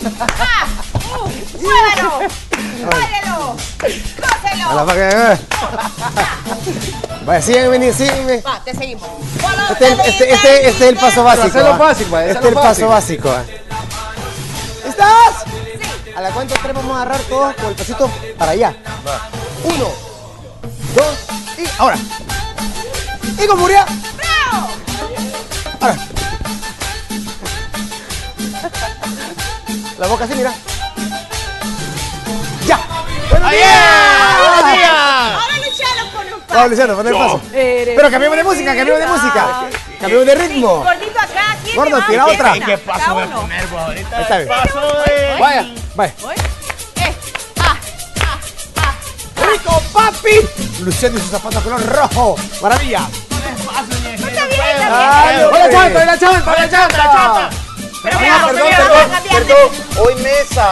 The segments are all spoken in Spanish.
¡Muévelo! ¡Báilelo! ¡Cóselo! Vaya, sígueme. Va, te seguimos. Este es el paso básico. Este es lo básico, Este es el paso básico. ¿Estás? Sí. ¿A la cuánto tres vamos a agarrar todos con el pasito para allá? Va. 1, 2 y ahora. Y con furia. ¡Bravo! Ahora. La boca así, mira. ¡Ya! ¡Buenos días! ¡Buenos días! Ahora Luciano pone un paso. Vamos, Luciano, pon el paso. Pero cambiemos de música, cambiemos de ritmo. Gordito acá, ¿quién Gordo, te va? tira otra. ¿Qué paso Cada voy a uno. poner vos ahorita? Ahí está bien. Paso de... Vaya. ¡Rico, papi! Luciano y sus zapatos color rojo. ¡Maravilla! Está bien, Ay, está la chanta! Pero Perdón. Hoy mesa.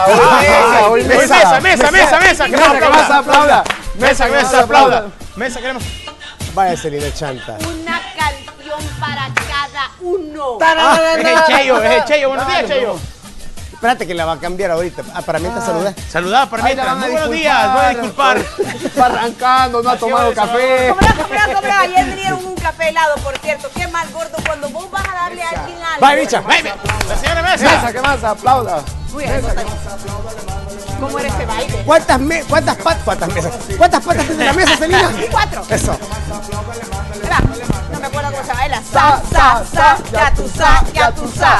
Mesa, aplauda. Mesa, queremos. Vaya, Celina Chanta. una canción para cada uno. Es el Cheyo. Buenos días, Cheyo. Espérate que la va a cambiar ahorita. Para mí te saludé. Saludad para mientras. Muy buenos días. Voy a disculpar. Está arrancando, no ha tomado café. Compra. Ayer vinieron un café helado, por cierto. Qué mal, gordo, cuando vos vas a darle a alguien algo. Vaya, bicha. La señora Mesa. Mesa, ¿qué más? Aplauda. Muy bien, ¿cómo era ese baile? ¿Cuántas patas tiene la mesa, Celina? 4. Eso. Espera, no me acuerdo cómo se baila. Ya tú sa. Ya tú sa.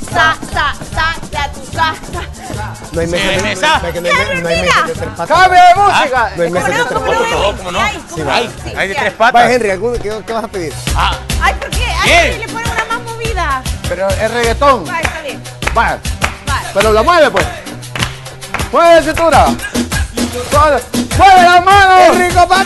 No hay mesa. Sí, mesa. No hay mesa de tres patas. ¡Cambio de música! No hay mesa de tres patas. ¿Cómo no? Hay de ya. tres patas. Vaya, Henry, ¿qué vas a pedir? Ay, ¿por qué? Ay, le ponen una más movida. Pero es reggaetón. Va, está bien. Vaya, Vale. pero la mueve pues. Mueve la cintura. ¡Mueve la mano! ¡Rico, papi!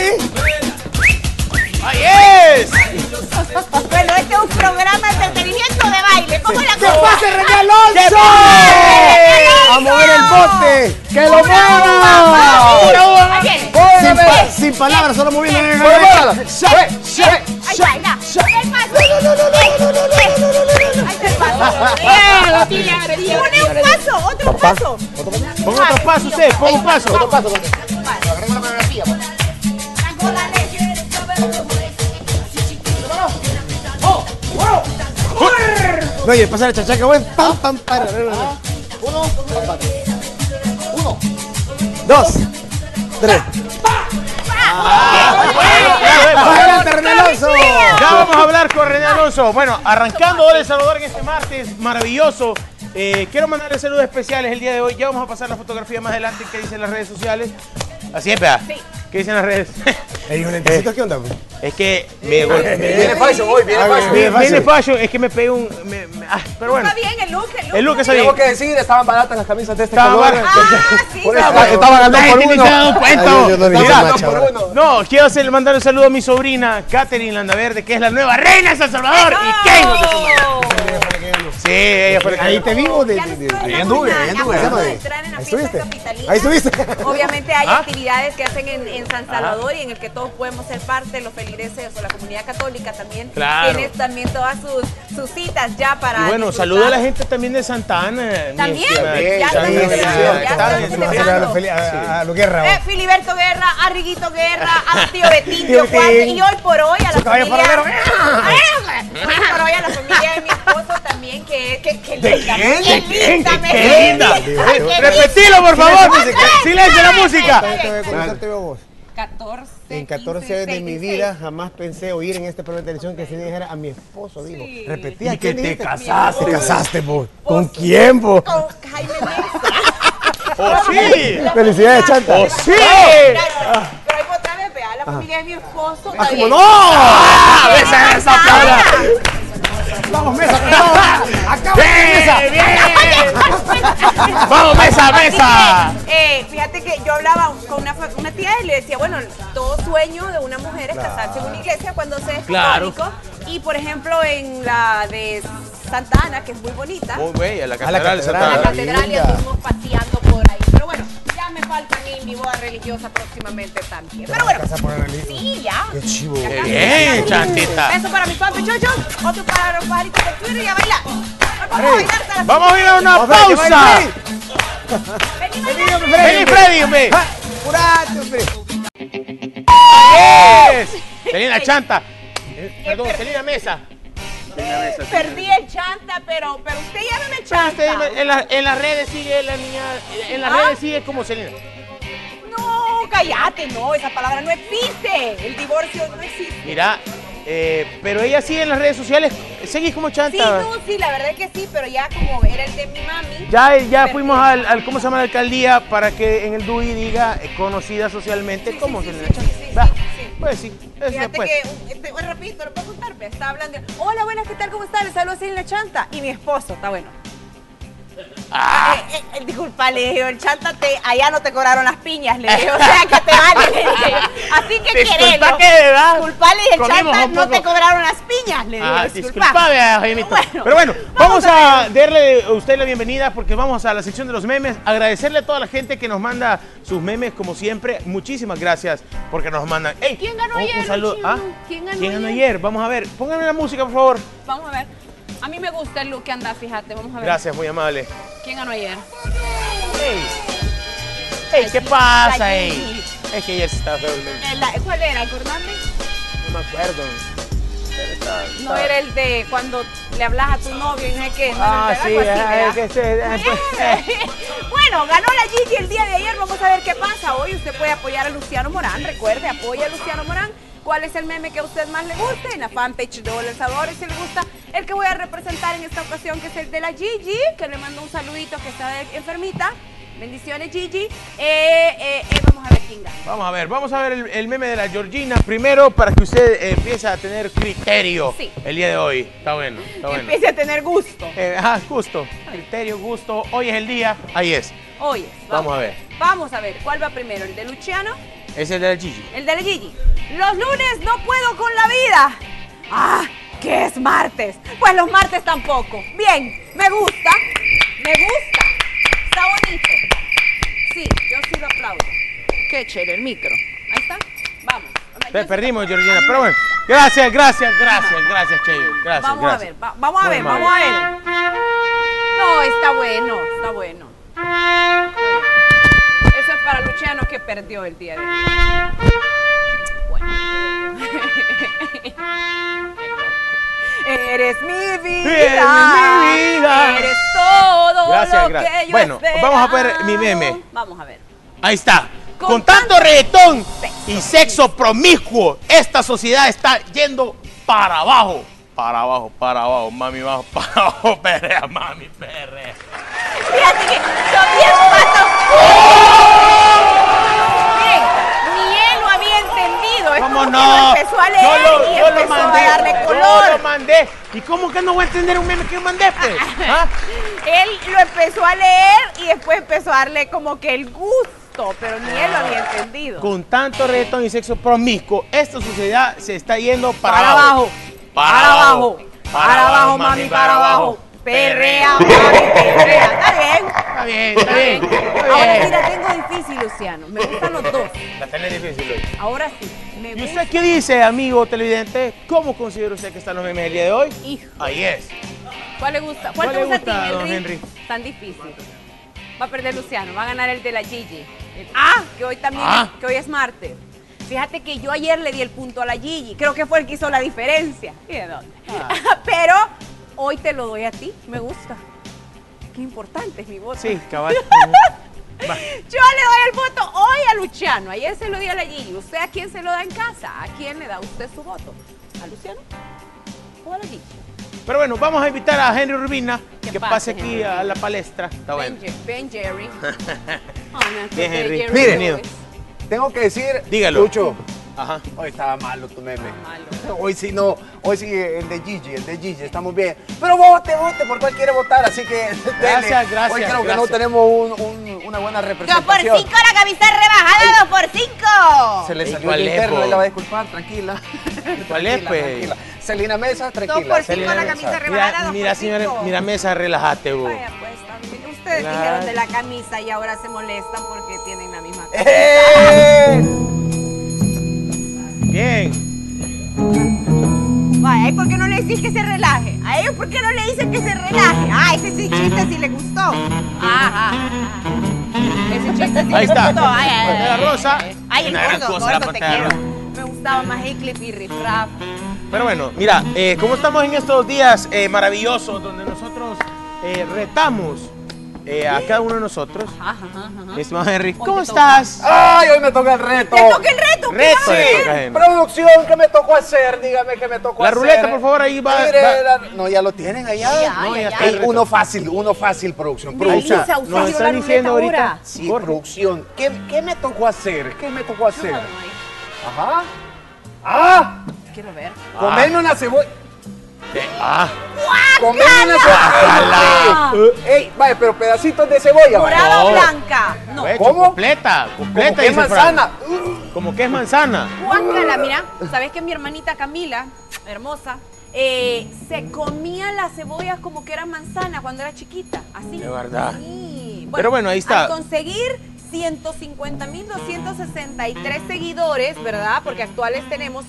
¡Ahí es! Bueno, este es un programa de entretenimiento de baile. ¿Cómo la ¡Que cosa? pase René Alonso! ¡A mover el bote! ¡Que lo mueva! Ahí viene. Sin palabras, solo moviendo. ¡Muévala! Ahí está, ahí está. El paso. Ahí está el paso. Pone un paso, otro paso. Ponga otro paso usted, ponga un paso. Otro paso. No, y el pasar el chachaca, güey. Pam, pam, para. 2, 3. ¡Adelante, René Alonso! Ya vamos a hablar con René Alonso. Bueno, arrancando hoy El Salvador en este martes maravilloso. Quiero mandarle saludos especiales el día de hoy. Ya vamos a pasar la fotografía más adelante que dicen las redes sociales. Así es, vea. Sí. ¿Qué dicen las redes? ¿Qué onda? Es que me Viene fashion hoy, viene fashion. viene fashion, es que me pegué un... pero bueno, Está bien el look. el look está bien. Tengo que decir, estaban baratas las camisas de este Estaban color. baratas. Sí. Por eso estaban ganando La por gente ni uno. se ha dado cuenta. Yo no vi esa Estaban macha, ganando por ahora. uno. No, quiero mandar un saludo a mi sobrina, Katherine Landaverde, que es la nueva reina de San Salvador. ¿Y qué? Sí, ella fue la que... Ahí te vivo de... Ahí anduve. Ahí estuviste. Ahí estuviste. Obviamente hay ¿Ah? actividades que hacen en San Salvador y en el que todos podemos ser parte, los feligreses o la comunidad católica también. Claro. Tienes también todas sus citas ya para Y bueno, disfrutar. saludo a la gente también de Santa Ana. mi También, estimada. ya También, estamos celebrando, ya está estamos bien. celebrando. A lo guerra. Filiberto Guerra, a Riguito Guerra, a tío Betín, tío Juan, y hoy por hoy a la caballo familia. paradero. Hoy por hoy a la familia de mi esposo también, que linda. quién? Qué linda, me ¡Qué linda! Ay, qué Repetilo, por favor. música. Silencio la música. Te voy a conocerte vos. 14. En 14 años de mi vida jamás pensé oír en este programa de televisión que se dijera a mi esposo, digo. Sí. Repetía. Y que ¿quién te dijiste? casaste. Te casaste, vos. ¿Con quién, vos? Con Jaime Mesa. ¡Oh, sí! Felicidades, Chanta. ¡Oh, sí! Pero ahí otra vez, vea, la familia de mi esposo. ¡Ah, también. cómo no! ¡Besa esa cara! ¡Vamos, mesa! ¡Acá, mesa! ¡Vamos, mesa, mesa! Así que, fíjate que yo hablaba con una tía y le decía, bueno, todo sueño de una mujer es casarse en una iglesia cuando se es Claro. católico. Y por ejemplo, en la de Santa Ana, que es muy bonita, Muy bella, la A la catedral de Santa la Ana. catedral y linda. estuvimos paseando por ahí. Pero bueno, ya me falta mi boda religiosa próximamente también. Pero bueno, Casa por el sí, ya. Qué chivo. Ya ¡Qué casi. bien, Chantita! Beso para mis papichuchos, otro para los pajaritos de Twitter y a bailar. Vamos a ir a una pausa. Vení, Freddy, hombre. ¡Apurate, hombre! Yes. Selena Chanta. Perdón, Selena Mesa. Perdí el chanta, pero usted ya no me chanta. En las redes sigue la niña. En las redes sigue como Selena. No, cállate, no, esa palabra no existe. El divorcio no existe. Mira, pero ella sigue en las redes sociales. ¿Seguís como Chanta? Sí, no, sí, la verdad es que sí, pero ya como era el de mi mami. Ya fuimos al ¿cómo se llama la alcaldía? Para que en el DUI diga conocida socialmente como Selena Chanta. Pues sí, eso Fíjate después. que, rapidito, lo puedo contar, me estaba hablando. Hola, buenas, ¿qué tal? ¿Cómo estás? Le saludo a Selena Chanta. Y mi esposo, está bueno. Disculpa, le digo, el chanta allá no te cobraron las piñas, le digo, o sea que te vale, le digo. Así que querelo. Disculpa, le dije, el chanta no te cobraron las piñas, le digo, disculpa, Jaimito. Bueno, pero bueno, vamos a darle a usted la bienvenida porque vamos a la sección de los memes. Agradecerle a toda la gente que nos manda sus memes, como siempre. Muchísimas gracias porque nos mandan. Ey, ¿quién ganó ayer? Un saludo. ¿Quién ganó ayer? Vamos a ver. Pónganme la música, por favor. Vamos a ver. A mí me gusta el look que anda, fíjate, vamos a ver. Gracias, muy amable. ¿Quién ganó ayer? Ey, ¿qué pasa, ey? Es que ayer se estaba feo el meme. ¿Cuál era? ¿Acordame? No me acuerdo. No era el de cuando le hablas a tu novio y no sé qué. Sí, Bueno, ganó la Gigi el día de ayer. Vamos a ver qué pasa. Hoy usted puede apoyar a Luciano Morán. Recuerde, apoya a Luciano Morán. ¿Cuál es el meme que a usted más le guste? En la fanpage de Hola El Salvador. Y si le gusta el que voy a representar en esta ocasión, que es el de la Gigi, que le mando un saludito que está enfermita. Bendiciones, Gigi. Vamos a ver quién gana. Vamos a ver el meme de la Georgina primero para que usted empiece a tener criterio el día de hoy. Está bueno, está bueno. Empiece a tener gusto. Gusto. Criterio, gusto. Hoy es el día. Ahí es. Hoy es. Vamos a ver. Vamos a ver. ¿Cuál va primero? ¿El de Luciano? Es el de la Gigi. El de la Gigi. Los lunes no puedo con la vida. Ah, que es martes. Pues los martes tampoco. Bien, me gusta. Me gusta. Está bonito. Sí, yo sí lo aplaudo. Qué chévere el micro. Ahí está. Vamos. Perdimos, Georgina, pero bueno. Gracias, Cheyo. Gracias. Vamos a ver, vamos a ver. No, está bueno, está bueno. Eso es para Luciano que perdió el día de hoy. Bueno. Eres mi vida. Eres todo lo que yo Bueno, vamos a ver mi meme. Vamos a ver. Ahí está. Con tanto reggaetón y sexo promiscuo, esta sociedad está yendo para abajo. Para abajo, mami, bajo, para abajo, perrea, mami, perrea. Fíjate que son 10 pasos. Miren, ni él lo había entendido. Es ¿Cómo como no? que lo empezó a leer y empezó a darle color. Yo lo mandé. ¿Y cómo que no voy a entender un meme que yo mandé, pues? ¿Ah? Él lo empezó a leer y después empezó a darle como que el gusto, pero ni él lo había entendido. Con tanto reggaetón y sexo promiscuo, esta sociedad se está yendo Para abajo, mami, para abajo. Perrea, mami, perrea. Está bien. Está bien. Ahora sí la tengo difícil, Luciano. Me gustan los dos. La tenés difícil hoy. Ahora sí. ¿Y usted qué dice, amigo televidente? ¿Cómo considera usted que están los memes el día de hoy? Hijo. Ahí es. ¿Cuál le gusta? ¿Cuál te le gusta a ti, don Henry? Tan difícil. Va a perder Luciano, va a ganar el de la Gigi. Que hoy también, que hoy es martes. Fíjate que yo ayer le di el punto a la Gigi. Creo que fue el que hizo la diferencia. ¿Y de dónde? Pero hoy te lo doy a ti. Me gusta. Qué importante es mi voto. Sí, cabal. Yo le doy el voto hoy a Luciano. Ayer se lo di a la Gigi. ¿Usted a quién se lo da en casa? ¿A quién le da usted su voto? ¿A Luciano o a la Gigi? Pero bueno, vamos a invitar a Henry Urbina que pase pase, aquí Henry? a la palestra. Está bueno. Ben Jerry. Bien, Henry. Mire. Tengo que decir, Dígalo. Lucho, Ajá. hoy estaba malo tu meme. Malo. Hoy sí no, hoy sí el de Gigi, estamos bien. Pero vote, por cuál quiere votar, así que Gracias. hoy creo que no tenemos una buena 2 representación. por 5 la camisa rebajada, 2 por 5 Se le salió ¿Cuál el es, interno, po? él la va a disculpar, tranquila. ¿Cuál es, pues? Tranquila. Selena Mesa, tranquila. 2 por 5 Selena la Mesa. camisa rebajada, 2 Mira, por señora, 5. mira, Mesa, relájate, vos. Vaya, pues también. Ustedes Claro. dijeron de la camisa y ahora se molestan porque tienen la misma camisa. Bien. Vaya, ¿y por qué no le decís que se relaje? A ellos, ¿por qué no le dicen que se relaje? Ay, sí, chiste sí le gustó. Ajá. Ese chiste sí Ahí le está. gustó. Pantera rosa. Ay, el Una gran gordo, cosa la gordo, te pantera quiero. rosa. Me gustaba más Heathcliff y Riff Raff. Pero bueno, mira, como estamos en estos días maravillosos donde nosotros retamos a cada uno de nosotros. Mi estimado Henry, ¿cómo te toca. estás? ¡Ay, hoy me toca el reto! ¡Te toca el reto! ¿Qué Reto vas a le hacer? toca a Henry. Producción, ¿qué me tocó hacer? Dígame qué me tocó La hacer. ruleta, por favor, ahí va. Mire, va. no, ya lo tienen allá. No, ya está Ey, el reto. uno fácil, producción. Melissa, Producción. usted nos dio están la diciendo ruleta ahorita. ahora. Sí, Jorge. producción. ¿Qué me tocó hacer? ¿Qué me tocó hacer? Ay, Ajá. ¡Ah! quiero ver. Comerme una cebolla. Comerme una ¡Guácala! cebolla. Ey, vaya, pero pedacitos de cebolla. vaya. ¿Morada o No. blanca? No. Hecho, ¿Cómo? completa, Como completa. que es dice Fran. manzana. Como que es manzana. Guácala, mira, ¿sabes que mi hermanita Camila, hermosa, se comía las cebollas como que eran manzana cuando era chiquita? Así. De verdad. Sí. Pero bueno, ahí está. Al conseguir 150.263 seguidores, ¿verdad? Porque actuales tenemos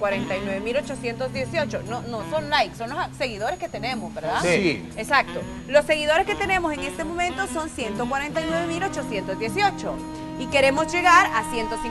149.818. No son likes, son los seguidores que tenemos, ¿verdad? Sí. Exacto. Los seguidores que tenemos en este momento son 149.818. Y queremos llegar a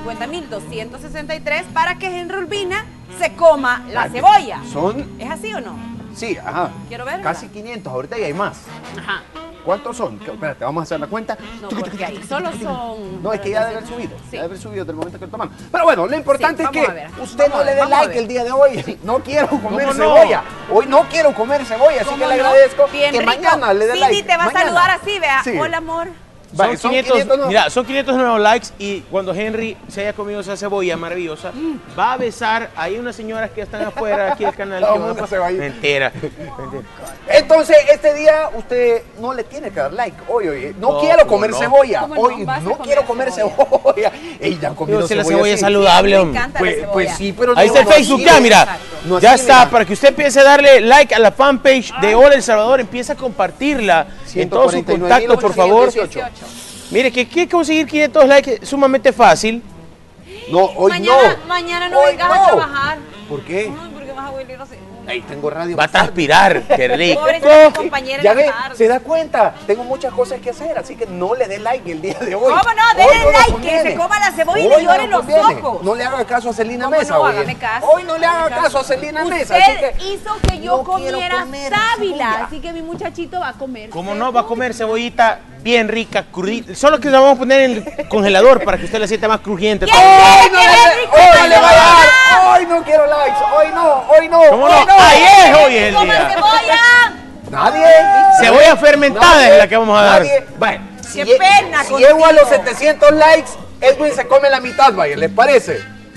150.263 para que Henry Urbina se coma la cebolla. Son, ¿Es así o no? sí, ajá. Quiero ver. Casi 500, ahorita ya hay más. Ajá. ¿Cuántos son? Espérate, vamos a hacer la cuenta. No, porque ahí solo son... No, es que ya debe haber subido. Sí. Ya debe haber subido del momento que lo tomamos. Pero bueno, lo importante Sí, es que vamos a ver. usted Vamos no a le ver, dé vamos a like ver. el día de hoy. No quiero comer ¿Cómo no? cebolla. Hoy no quiero comer cebolla, así ¿Cómo que le no? agradezco Bien que rico. mañana le dé like. Cindy te va a Mañana. saludar así, vea. Sí. Hola, amor. Vale, Son 500, mira, son 500 nuevos likes y cuando Henry se haya comido esa cebolla maravillosa, va a besar. Hay unas señoras que están afuera aquí del canal. Todo que el van mundo se va a ir. Mentira. Entonces, este día usted no le tiene que dar like. Hoy, no No, quiero comer no. cebolla. ¿Cómo no? Hoy Vas a no comer quiero comer cebolla. cebolla. Ey, ya han comido Digo, si la cebolla. cebolla es sí. saludable, Me hombre. encanta la Pues, cebolla. pues sí, pero Ahí no, está el no Facebook así, ya, mira. Exacto. No así, Ya está, mira. para que usted empiece a darle like a la fanpage de Hola El Salvador, empieza a compartirla en todos sus contactos, por favor. 149.818. Mire, que conseguir 500 likes es sumamente fácil. No, hoy Mañana no Hoy vengas no. a trabajar. ¿Por qué? Ay, porque vas a huir así. Ey, tengo radio. Va a transpirar, qué rico. Pobrecita tu compañera Ya en ve, la tarde. se da cuenta, tengo muchas cosas que hacer, así que no le dé like el día de hoy. ¿Cómo no? Hoy Denle le like, conviene. que se coma la cebolla y Hoy le no lloren los conviene. ojos. No le haga caso a Celina ¿Cómo Mesa, no? oye. Hágame caso. Hoy no le haga caso a Celina Mesa, así Usted que hizo que yo no quiero comiera comer sábila, cebolla. así que mi muchachito va a comer. ¿Cómo no? Va a comer cebollita bien rica, crudita. Solo que la vamos a poner en el congelador para que usted la sienta más crujiente. ¿Quién Hoy quiere no que le, Henry hoy coma le va a dar, cebolla? hoy no quiero likes, hoy no, ¿Cómo no? hoy no. Ahí es hoy el ¡Coma día. cebolla! Nadie. Cebolla fermentada Nadie, es la que vamos a dar. nadie. Vaya, ¡Qué pena si contigo! llego a los 700 likes, Edwin se come la mitad, vaya, ¿les parece?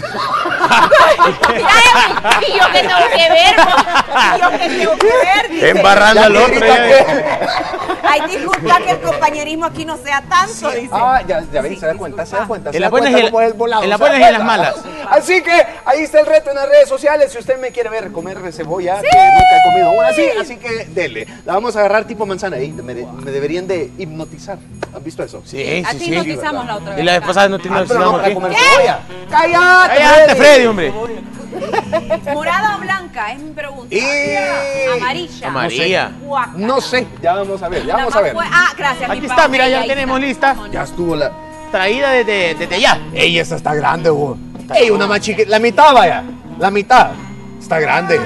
Ay, ¿y yo qué tengo que ver? ¿Y yo qué tengo que ver? Dice. Embarrando Ya al que otro. grita ya. que- Ay, disculpa que el compañerismo aquí no sea tanto, dice. Ah, ya ven, Sí, se da cuenta, se da disculpa. cuenta. En se las da buenas cuenta y en- cómo es el volado, en las se da buenas y en las cuenta. malas. Así que ahí está el reto en las redes sociales. Si usted me quiere ver comer cebolla, que nunca he comido una así que dele. La vamos a agarrar tipo manzana. Ahí me deberían de hipnotizar. ¿Han visto eso? Sí, A sí, ti sí. hipnotizamos la otra vez. Y la vez pasada no Ah, pero no hipnotizamos para aquí. comer cebolla. ¡Cállate! Cállate, Freddy, hombre. ¿Morada o blanca? Es mi pregunta. Amarilla. Amarilla. Guácala. No sé, ya vamos a ver, ya La vamos más a ver. Ah, gracias. Aquí mi está, Pau. mira, ya Ahí tenemos está. lista. Ya estuvo la... Traída desde allá. Ey, esa está grande, vos. Ey, una más chiquita. La mitad, vaya. La mitad. Está grande.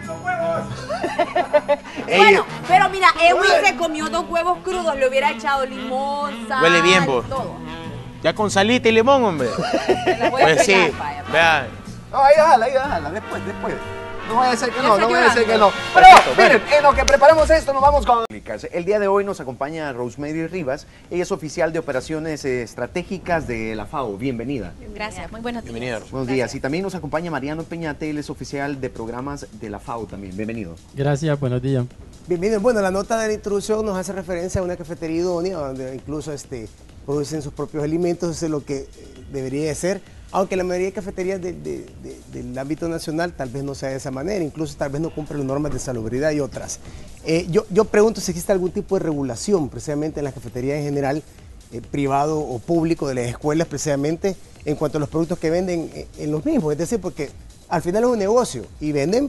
Ey, Bueno, pero mira, Edwin se comió 2 huevos crudos, le hubiera echado limón, sal, Huele bien, vos. todo. Ya con salita y limón, hombre. Se las voy a Pues sí. pegar, vaya. Vea. no, ahí déjala, después. No vaya a ser que Ya no, está no vaya a ser que llorando. no. Pero Perfecto, miren, en lo que preparamos esto, nos vamos con... El día de hoy nos acompaña Rosemary Rivas. Ella es oficial de operaciones estratégicas de la FAO. Bienvenida. Gracias, muy buenos días. Bienvenido. Buenos días. Y también nos acompaña Mariano Peñate. Él es oficial de programas de la FAO también. Bienvenido. Gracias, buenos días. Bienvenido. Bueno, la nota de la introducción nos hace referencia a una cafetería idónea donde incluso producen sus propios alimentos, eso es lo que debería de ser, aunque la mayoría de cafeterías del ámbito nacional tal vez no sea de esa manera, incluso tal vez no cumplen las normas de salubridad y otras. Yo pregunto si existe algún tipo de regulación precisamente en las cafeterías en general, privado o público, de las escuelas precisamente, en cuanto a los productos que venden en los mismos, es decir, porque al final es un negocio y venden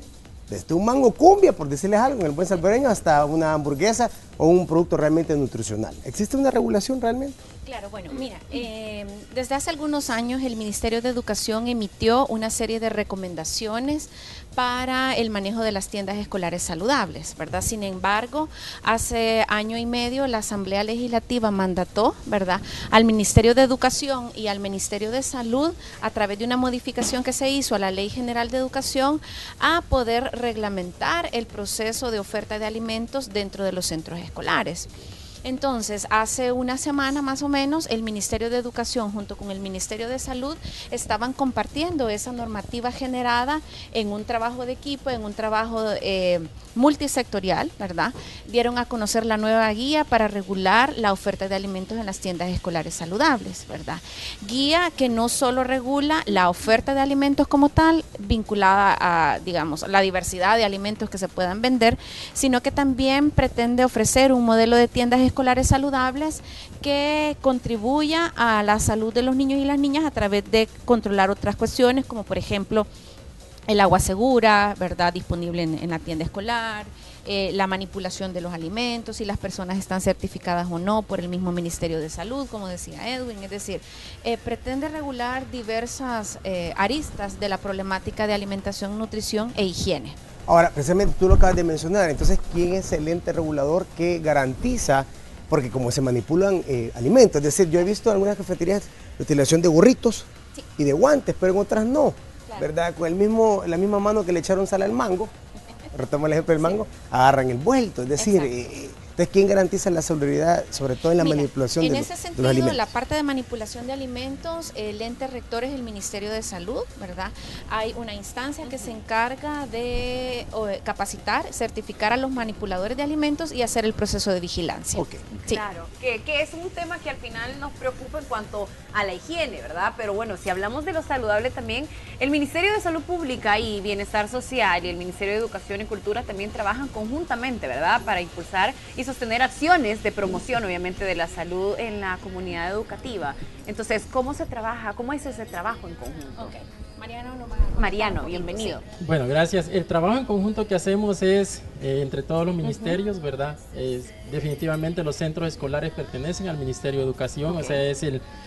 desde un mango cumbia, por decirles algo, en el buen salvadoreño, hasta una hamburguesa o un producto realmente nutricional. ¿Existe una regulación realmente? Claro, bueno, mira, desde hace algunos años el Ministerio de Educación emitió una serie de recomendaciones para el manejo de las tiendas escolares saludables, ¿verdad? Sin embargo, hace año y medio la Asamblea Legislativa mandató, ¿verdad?, al Ministerio de Educación y al Ministerio de Salud, a través de una modificación que se hizo a la Ley General de Educación, a poder reglamentar el proceso de oferta de alimentos dentro de los centros escolares. Entonces, hace una semana más o menos, el Ministerio de Educación junto con el Ministerio de Salud estaban compartiendo esa normativa generada en un trabajo de equipo, en un trabajo multisectorial, ¿verdad? Dieron a conocer la nueva guía para regular la oferta de alimentos en las tiendas escolares saludables, ¿verdad? Guía que no solo regula la oferta de alimentos como tal, vinculada a, digamos, la diversidad de alimentos que se puedan vender, sino que también pretende ofrecer un modelo de tiendas escolares saludables que contribuya a la salud de los niños y las niñas a través de controlar otras cuestiones, como por ejemplo el agua segura, ¿verdad?, disponible en la tienda escolar, la manipulación de los alimentos, si las personas están certificadas o no por el mismo Ministerio de Salud, como decía Edwin. Es decir, pretende regular diversas aristas de la problemática de alimentación, nutrición e higiene. Ahora, precisamente tú lo acabas de mencionar, entonces, ¿quién es el ente regulador que garantiza? Porque como se manipulan alimentos, es decir, yo he visto en algunas cafeterías la utilización de gorritos y de guantes, pero en otras no, ¿verdad? Con la misma mano que le echaron sal al mango, retomo el ejemplo del mango, agarran el vuelto, es decir, entonces, ¿quién garantiza la seguridad, sobre todo en la manipulación de los alimentos? En ese sentido, la parte de manipulación de alimentos, el ente rector es el Ministerio de Salud, ¿verdad? Hay una instancia que se encarga de capacitar, certificar a los manipuladores de alimentos y hacer el proceso de vigilancia. Okay. Sí. Claro, que es un tema que al final nos preocupa en cuanto a la higiene, ¿verdad? Pero bueno, si hablamos de lo saludable también, el Ministerio de Salud Pública y Bienestar Social y el Ministerio de Educación y Cultura también trabajan conjuntamente, ¿verdad?, para impulsar y sostener acciones de promoción, obviamente, de la salud en la comunidad educativa. Entonces, ¿cómo se trabaja? ¿Cómo es ese trabajo en conjunto? Okay. Mariano, bienvenido. Sí. Bueno, gracias. El trabajo en conjunto que hacemos es entre todos los ministerios, ¿verdad? Definitivamente los centros escolares pertenecen al Ministerio de Educación, o sea, es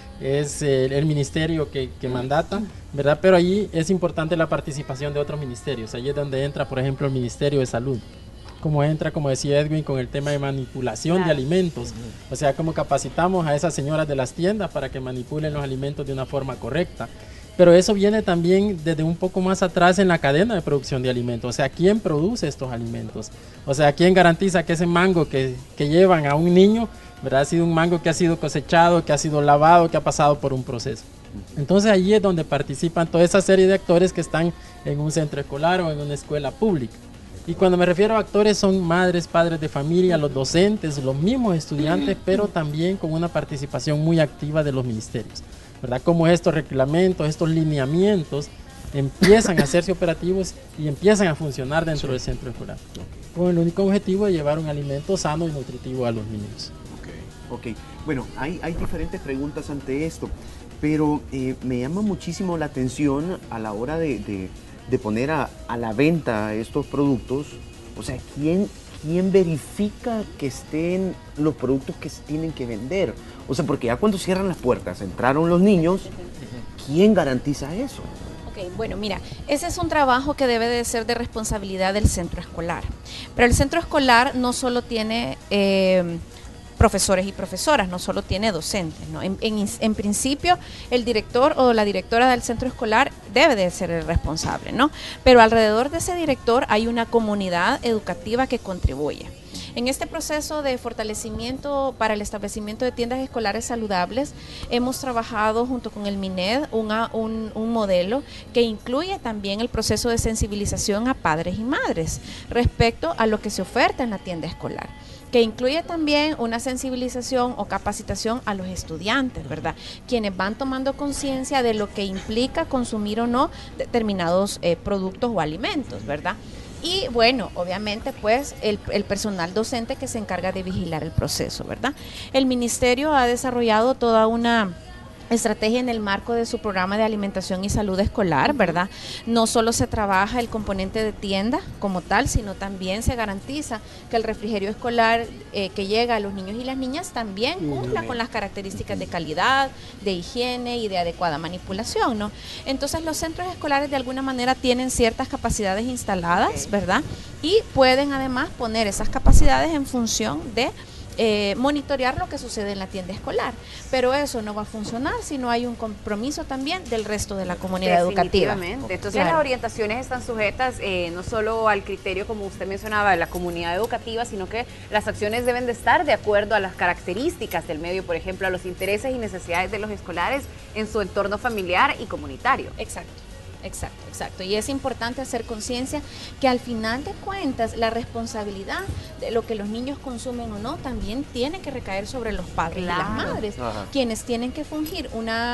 el ministerio que mandata, ¿verdad? Pero ahí es importante la participación de otros ministerios. Ahí es donde entra, por ejemplo, el Ministerio de Salud. Como entra, como decía Edwin, con el tema de manipulación de alimentos. O sea, cómo capacitamos a esas señoras de las tiendas para que manipulen los alimentos de una forma correcta. Pero eso viene también desde un poco más atrás en la cadena de producción de alimentos. O sea, ¿quién produce estos alimentos? O sea, ¿quién garantiza que ese mango que llevan a un niño, ¿verdad?, ha sido un mango que ha sido cosechado, que ha sido lavado, que ha pasado por un proceso? Entonces ahí es donde participan toda esa serie de actores que están en un centro escolar o en una escuela pública. Y cuando me refiero a actores son madres, padres de familia, los docentes, los mismos estudiantes, pero también con una participación muy activa de los ministerios, ¿verdad? Como estos reglamentos, estos lineamientos empiezan a hacerse operativos y empiezan a funcionar dentro del centro escolar, con el único objetivo de llevar un alimento sano y nutritivo a los niños. Ok. Bueno, hay diferentes preguntas ante esto, pero me llama muchísimo la atención a la hora de poner a la venta estos productos. O sea, ¿quién verifica que estén los productos que se tienen que vender? O sea, porque ya cuando cierran las puertas, entraron los niños, ¿quién garantiza eso? Ok, bueno, mira, ese es un trabajo que debe de ser de responsabilidad del centro escolar. Pero el centro escolar no solo tiene profesores y profesoras, no solo tiene docentes, ¿no? En principio, el director o la directora del centro escolar debe de ser el responsable, ¿no? Pero alrededor de ese director hay una comunidad educativa que contribuye. En este proceso de fortalecimiento para el establecimiento de tiendas escolares saludables, hemos trabajado junto con el MINED un modelo que incluye también el proceso de sensibilización a padres y madres respecto a lo que se oferta en la tienda escolar, que incluye también una sensibilización o capacitación a los estudiantes, ¿verdad?, quienes van tomando conciencia de lo que implica consumir o no determinados productos o alimentos, ¿verdad? Y bueno, obviamente pues el personal docente que se encarga de vigilar el proceso, ¿verdad? El ministerio ha desarrollado toda una estrategia en el marco de su programa de alimentación y salud escolar, ¿verdad? No solo se trabaja el componente de tienda como tal, sino también se garantiza que el refrigerio escolar que llega a los niños y las niñas también cumpla con las características de calidad, de higiene y de adecuada manipulación, ¿no? Entonces los centros escolares de alguna manera tienen ciertas capacidades instaladas, ¿verdad? Y pueden además poner esas capacidades en función de monitorear lo que sucede en la tienda escolar, pero eso no va a funcionar si no hay un compromiso también del resto de la comunidad educativa. Entonces claro. Las orientaciones están sujetas no solo al criterio, como usted mencionaba, de la comunidad educativa, sino que las acciones deben de estar de acuerdo a las características del medio, por ejemplo, a los intereses y necesidades de los escolares en su entorno familiar y comunitario. Exacto. Exacto, exacto. Y es importante hacer conciencia que al final de cuentas la responsabilidad de lo que los niños consumen o no también tiene que recaer sobre los padres y las madres, quienes tienen que fungir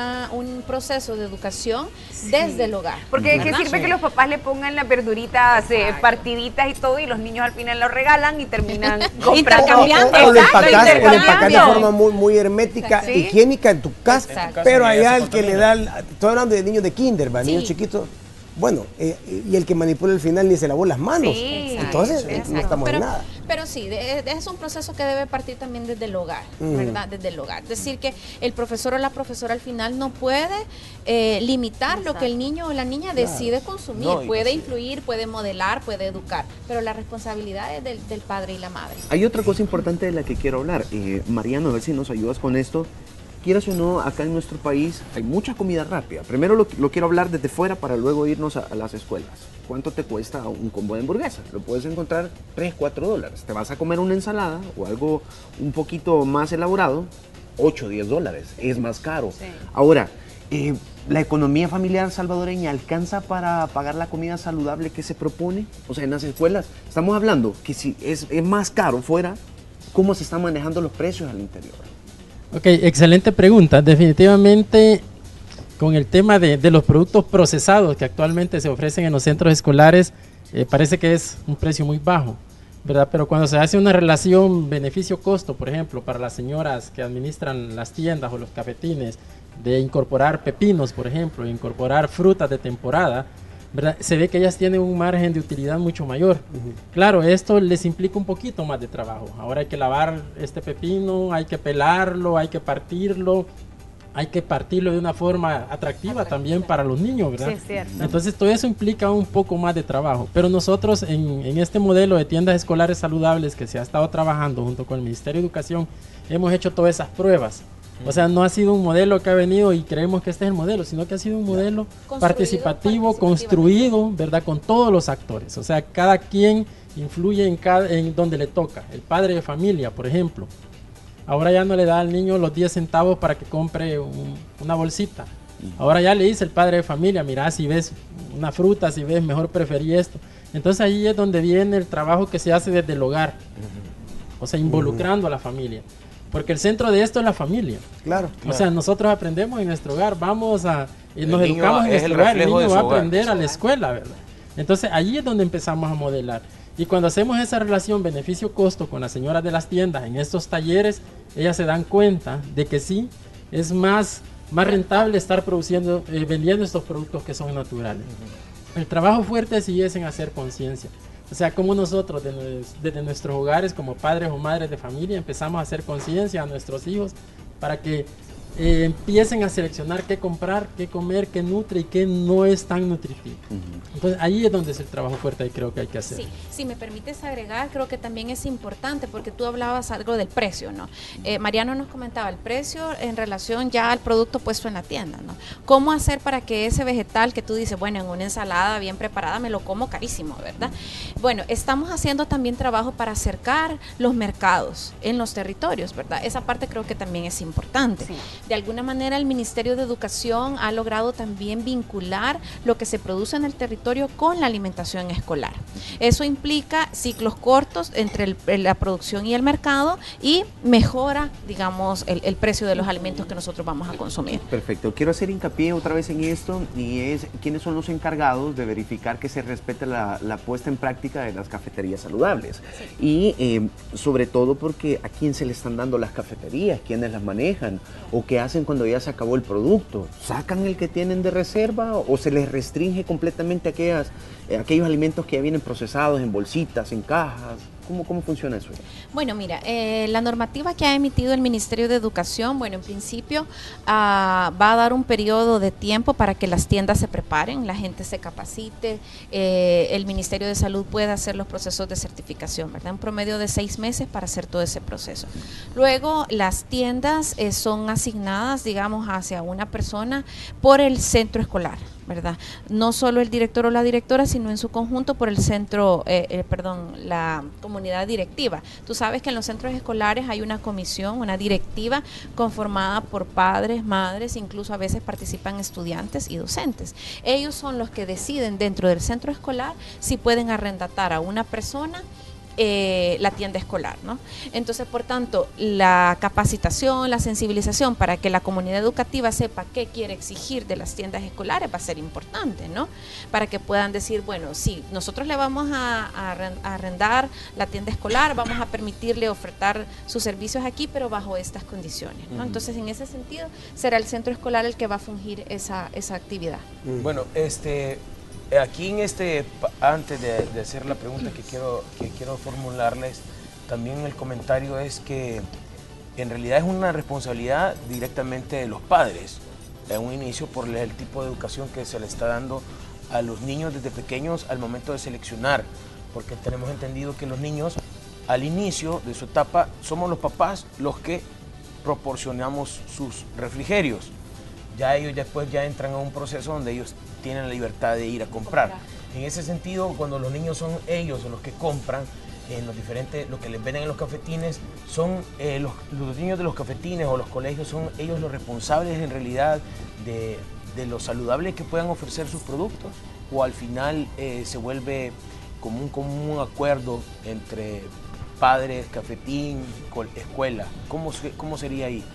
un proceso de educación desde el hogar. Porque ¿qué sirve que los papás le pongan las verduritas partiditas y todo y los niños al final lo regalan y terminan intercambiando? O lo empacas de forma muy hermética, higiénica en tu casa, pero allá el que le da, estoy hablando de niños de kinder, niños chiquitos. Bueno, y el que manipula al final ni se lavó las manos. Sí, entonces no estamos en nada. Pero sí, es un proceso que debe partir también desde el hogar, ¿verdad? Desde el hogar. Es decir, que el profesor o la profesora al final no puede limitar lo que el niño o la niña decide consumir. Puede influir, puede modelar, puede educar, pero la responsabilidad es del padre y la madre. Hay otra cosa importante de la que quiero hablar. Mariano, a ver si nos ayudas con esto. Quieras o no, acá en nuestro país hay mucha comida rápida. Primero lo quiero hablar desde fuera para luego irnos a las escuelas. ¿Cuánto te cuesta un combo de hamburguesa? Lo puedes encontrar $3, $4. Te vas a comer una ensalada o algo un poquito más elaborado, $8, $10. Es más caro. Sí. Ahora, ¿la economía familiar salvadoreña alcanza para pagar la comida saludable que se propone? O sea, en las escuelas estamos hablando que si es más caro fuera, ¿cómo se están manejando los precios al interior? Ok, excelente pregunta. Definitivamente con el tema de los productos procesados que actualmente se ofrecen en los centros escolares, parece que es un precio muy bajo, ¿verdad? Pero cuando se hace una relación beneficio-costo, por ejemplo, para las señoras que administran las tiendas o los cafetines, de incorporar pepinos, por ejemplo, incorporar frutas de temporada, ¿verdad? Se ve que ellas tienen un margen de utilidad mucho mayor. Claro, esto les implica un poquito más de trabajo. Ahora hay que lavar este pepino, hay que pelarlo, hay que partirlo de una forma atractiva también para los niños, ¿verdad? Sí, es cierto. Entonces todo eso implica un poco más de trabajo. Pero nosotros en este modelo de tiendas escolares saludables que se ha estado trabajando junto con el Ministerio de Educación, hemos hecho todas esas pruebas. O sea, no ha sido un modelo que ha venido y creemos que este es el modelo, sino que ha sido un modelo participativo, construido, ¿verdad? Con todos los actores. O sea, cada quien influye en donde le toca. El padre de familia, por ejemplo, ahora ya no le da al niño los 10 centavos para que compre una bolsita. Ahora ya le dice el padre de familia, mira, si ves una fruta, si ves, mejor preferí esto. Entonces ahí es donde viene el trabajo que se hace desde el hogar. O sea, involucrando a la familia. Porque el centro de esto es la familia. Claro. O sea, nosotros aprendemos en nuestro hogar, nos educamos en nuestro hogar, el niño va a aprender a la escuela, ¿verdad? Entonces, allí es donde empezamos a modelar. Y cuando hacemos esa relación beneficio-costo con las señoras de las tiendas en estos talleres, ellas se dan cuenta de que sí, es más rentable estar vendiendo estos productos que son naturales. El trabajo fuerte sí es en hacer conciencia. O sea, como nosotros desde nuestros hogares, como padres o madres de familia, empezamos a hacer conciencia a nuestros hijos para que empiecen a seleccionar qué comprar, qué comer, qué nutre y qué no es tan nutritivo. Entonces ahí es donde es el trabajo fuerte y creo que hay que hacer. Sí, si me permites agregar, creo que también es importante porque tú hablabas algo del precio, ¿no? Mariano nos comentaba el precio en relación ya al producto puesto en la tienda, ¿no? ¿Cómo hacer para que ese vegetal que tú dices, bueno, en una ensalada bien preparada me lo como carísimo, ¿verdad? Bueno, estamos haciendo también trabajo para acercar los mercados en los territorios, ¿verdad? Esa parte creo que también es importante. Sí. De alguna manera el Ministerio de Educación ha logrado también vincular lo que se produce en el territorio con la alimentación escolar. Eso implica ciclos cortos entre la producción y el mercado y mejora, digamos, el precio de los alimentos que nosotros vamos a consumir. Perfecto. Quiero hacer hincapié otra vez en esto y es quiénes son los encargados de verificar que se respete la puesta en práctica de las cafeterías saludables. Sí. Y sobre todo porque a quién se le están dando las cafeterías, quiénes las manejan o qué ¿qué hacen cuando ya se acabó el producto? ¿Sacan el que tienen de reserva o se les restringe completamente aquellos alimentos que ya vienen procesados en bolsitas, en cajas? ¿Cómo funciona eso? Bueno, mira, la normativa que ha emitido el Ministerio de Educación, bueno, en principio va a dar un periodo de tiempo para que las tiendas se preparen, la gente se capacite, el Ministerio de Salud pueda hacer los procesos de certificación, ¿verdad? Un promedio de 6 meses para hacer todo ese proceso. Luego, las tiendas son asignadas, digamos, hacia una persona por el centro escolar, ¿verdad? No solo el director o la directora, sino en su conjunto por el centro, la comunidad directiva. Tú sabes que en los centros escolares hay una comisión, una directiva conformada por padres, madres, incluso a veces participan estudiantes y docentes. Ellos son los que deciden dentro del centro escolar si pueden arrendatar a una persona la tienda escolar, ¿no? Entonces, por tanto, la capacitación, la sensibilización para que la comunidad educativa sepa qué quiere exigir de las tiendas escolares va a ser importante, ¿no? Para que puedan decir, bueno, sí, nosotros le vamos a arrendar la tienda escolar, vamos a permitirle ofertar sus servicios aquí, pero bajo estas condiciones, ¿no? Entonces, en ese sentido, será el centro escolar el que va a fungir esa actividad. Bueno, aquí antes de hacer la pregunta que quiero formularles, también el comentario es que en realidad es una responsabilidad directamente de los padres, en un inicio por el tipo de educación que se le está dando a los niños desde pequeños al momento de seleccionar, porque tenemos entendido que los niños al inicio de su etapa somos los papás los que proporcionamos sus refrigerios. Ya ellos después entran a un proceso donde ellos tienen la libertad de ir a comprar. En ese sentido, cuando los niños son ellos los que compran, lo que les venden en los cafetines, son los niños de los cafetines o los colegios, son ellos los responsables en realidad de lo saludable que puedan ofrecer sus productos, o al final se vuelve como un común acuerdo entre padres, cafetín, escuela. ¿Cómo sería ahí?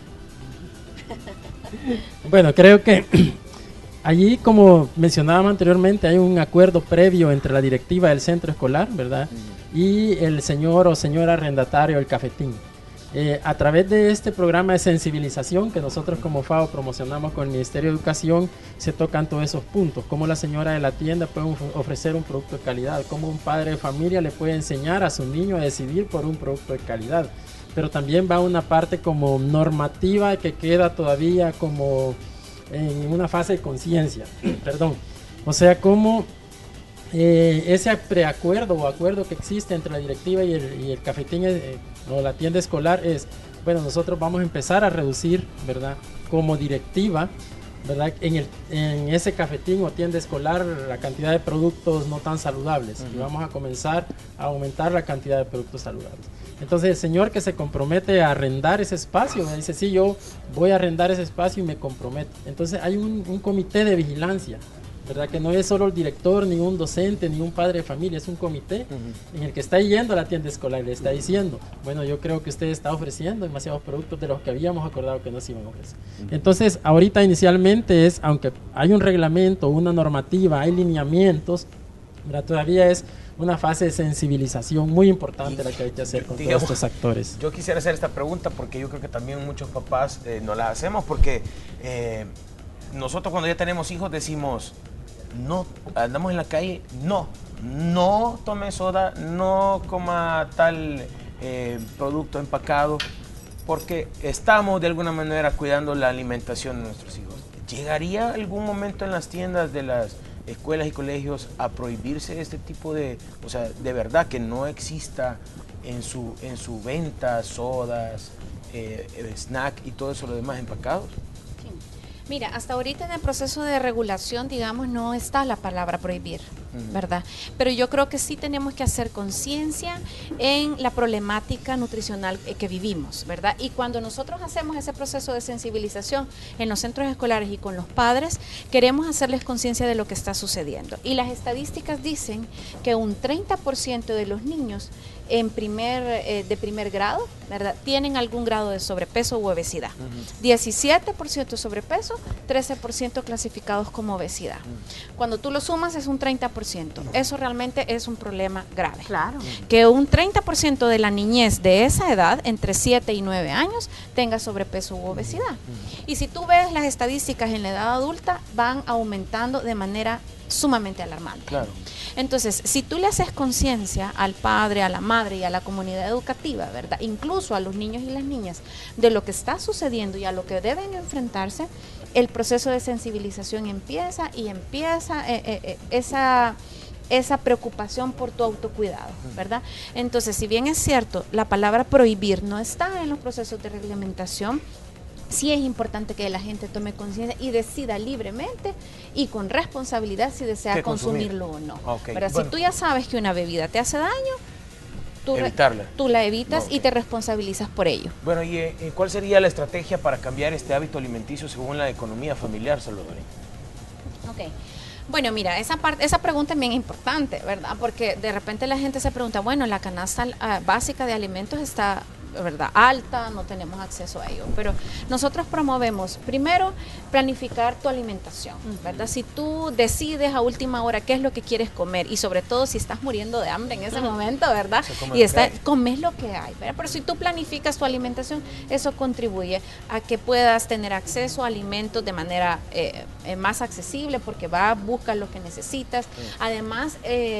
Bueno, creo que allí, como mencionábamos anteriormente, hay un acuerdo previo entre la directiva del centro escolar, ¿verdad? Y el señor o señora arrendatario del cafetín. A través de este programa de sensibilización que nosotros como FAO promocionamos con el Ministerio de Educación, se tocan todos esos puntos, cómo la señora de la tienda puede ofrecer un producto de calidad, cómo un padre de familia le puede enseñar a su niño a decidir por un producto de calidad. Pero también va una parte como normativa que queda todavía como en una fase de conciencia, perdón. O sea, como ese preacuerdo o acuerdo que existe entre la directiva y el cafetín o la tienda escolar es, bueno, nosotros vamos a empezar a reducir, ¿verdad? Como directiva, ¿verdad? En ese cafetín o tienda escolar la cantidad de productos no tan saludables, y vamos a comenzar a aumentar la cantidad de productos saludables. Entonces el señor que se compromete a arrendar ese espacio, me dice, sí, yo voy a arrendar ese espacio y me comprometo. Entonces hay un comité de vigilancia, ¿verdad? Que no es solo el director, ni un docente, ni un padre de familia, es un comité en el que está yendo a la tienda escolar y le está diciendo, bueno, yo creo que usted está ofreciendo demasiados productos de los que habíamos acordado que no se iban a ofrecer. Entonces, ahorita inicialmente aunque hay un reglamento, una normativa, hay lineamientos, ¿verdad? Todavía es una fase de sensibilización muy importante la que hay que hacer con todos estos actores. Yo quisiera hacer esta pregunta porque yo creo que también muchos papás no la hacemos porque nosotros cuando ya tenemos hijos decimos, no, andamos en la calle, no tome soda, no coma tal producto empacado, porque estamos de alguna manera cuidando la alimentación de nuestros hijos. ¿Llegaría algún momento en las tiendas de las escuelas y colegios a prohibirse este tipo de, o sea, de verdad que no exista en su venta sodas, snack y todo eso lo demás empacados? Mira, hasta ahorita en el proceso de regulación, digamos, no está la palabra prohibir, ¿verdad? Pero yo creo que sí tenemos que hacer conciencia en la problemática nutricional que vivimos, ¿verdad? Y cuando nosotros hacemos ese proceso de sensibilización en los centros escolares y con los padres, queremos hacerles conciencia de lo que está sucediendo. Y las estadísticas dicen que un 30% de los niños de primer grado, ¿verdad?, tienen algún grado de sobrepeso u obesidad. 17% sobrepeso 13% clasificados como obesidad. Cuando tú lo sumas es un 30%. Eso realmente es un problema grave. Claro. Que un 30% de la niñez de esa edad, entre 7 y 9 años, tenga sobrepeso u obesidad. Y si tú ves las estadísticas en la edad adulta, van aumentando de manera sumamente alarmante. Claro. Entonces, si tú le haces conciencia al padre, a la madre y a la comunidad educativa, ¿verdad? Incluso a los niños y las niñas, de lo que está sucediendo y a lo que deben enfrentarse, el proceso de sensibilización empieza esa preocupación por tu autocuidado, ¿verdad? Entonces, si bien es cierto, la palabra prohibir no está en los procesos de reglamentación, sí es importante que la gente tome conciencia y decida libremente y con responsabilidad si desea consumirlo o no. Okay. Bueno, si tú ya sabes que una bebida te hace daño, tú la evitas y te responsabilizas por ello. Bueno, ¿y cuál sería la estrategia para cambiar este hábito alimenticio según la economía familiar, Salvadorina? Ok. Bueno, mira, esa pregunta es bien importante, ¿verdad? Porque de repente la gente se pregunta, bueno, la canasta básica de alimentos está, ¿verdad?, alta, no tenemos acceso a ello, pero nosotros promovemos primero planificar tu alimentación, ¿verdad? Si tú decides a última hora qué es lo que quieres comer y sobre todo si estás muriendo de hambre en ese momento, ¿verdad? Y comes lo que hay, ¿verdad? Pero si tú planificas tu alimentación, eso contribuye a que puedas tener acceso a alimentos de manera más accesible porque buscas lo que necesitas. Además,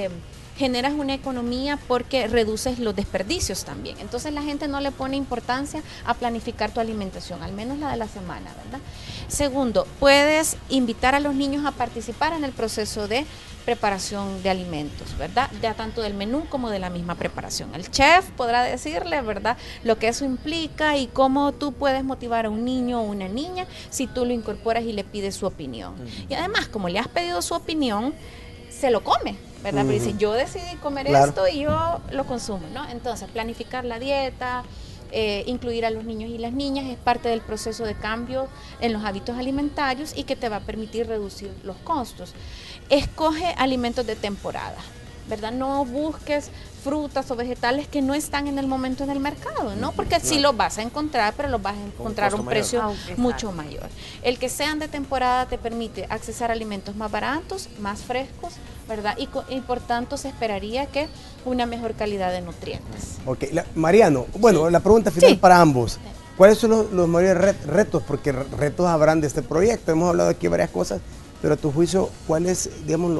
generas una economía porque reduces los desperdicios también. Entonces la gente no le pone importancia a planificar tu alimentación, al menos la de la semana, ¿verdad? Segundo, puedes invitar a los niños a participar en el proceso de preparación de alimentos, ¿verdad? Ya tanto del menú como de la misma preparación. El chef podrá decirle, ¿verdad?, lo que eso implica y cómo tú puedes motivar a un niño o una niña si tú lo incorporas y le pides su opinión. Y además, como le has pedido su opinión, se lo come, ¿verdad? Pero dice, yo decidí comer esto y yo lo consumo, ¿no? Entonces, planificar la dieta, incluir a los niños y las niñas es parte del proceso de cambio en los hábitos alimentarios y que te va a permitir reducir los costos. Escoge alimentos de temporada, ¿verdad? No busques frutas o vegetales que no están en el momento en el mercado, ¿no? Porque sí los vas a encontrar, pero los vas a encontrar a un precio mucho mayor. El que sean de temporada te permite accesar a alimentos más baratos, más frescos, ¿verdad? Y por tanto se esperaría que una mejor calidad de nutrientes. Ok, Mariano, bueno, la pregunta final para ambos. ¿Cuáles son los mayores retos? Porque retos habrán de este proyecto. Hemos hablado aquí de varias cosas, pero a tu juicio, ¿cuál es, digamos,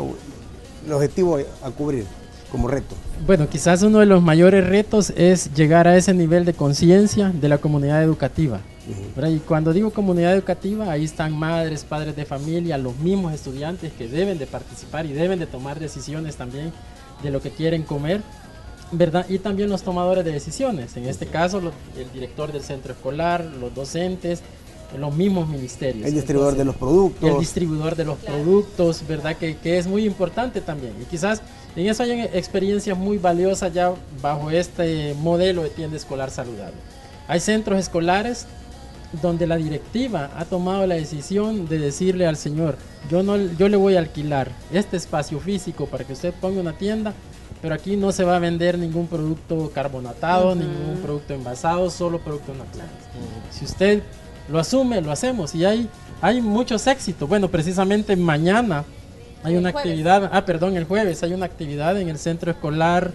el objetivo a cubrir como reto? Bueno, quizás uno de los mayores retos es llegar a ese nivel de conciencia de la comunidad educativa. Y cuando digo comunidad educativa, ahí están madres, padres de familia, los mismos estudiantes que deben de participar y deben de tomar decisiones también de lo que quieren comer, ¿verdad? Y también los tomadores de decisiones, en este caso el director del centro escolar, los docentes, los mismos ministerios. El distribuidor de los productos. El distribuidor de los productos, ¿verdad? Que es muy importante también. Y quizás en eso hay experiencias muy valiosas ya bajo este modelo de tienda escolar saludable. Hay centros escolares donde la directiva ha tomado la decisión de decirle al señor, yo le voy a alquilar este espacio físico para que usted ponga una tienda, pero aquí no se va a vender ningún producto carbonatado, ningún producto envasado, solo productos naturales. Si usted lo asume, lo hacemos y hay muchos éxitos. Bueno, precisamente mañana hay una actividad, el jueves hay una actividad en el centro escolar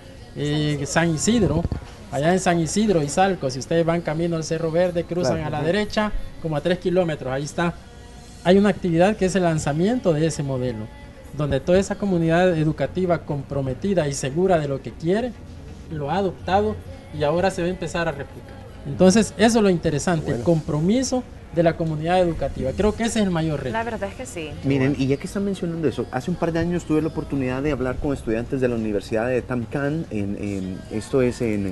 San Isidro, allá en San Isidro y Salco. Si ustedes van camino al Cerro Verde, cruzan a la derecha como a 3 kilómetros, ahí está. Hay una actividad que es el lanzamiento de ese modelo, donde toda esa comunidad educativa comprometida y segura de lo que quiere, lo ha adoptado y ahora se va a empezar a replicar. Entonces, eso es lo interesante, el compromiso de la comunidad educativa. Creo que ese es el mayor reto. La verdad es que sí. Miren, y ya que están mencionando eso, hace un par de años tuve la oportunidad de hablar con estudiantes de la Universidad de Tamcán, esto es se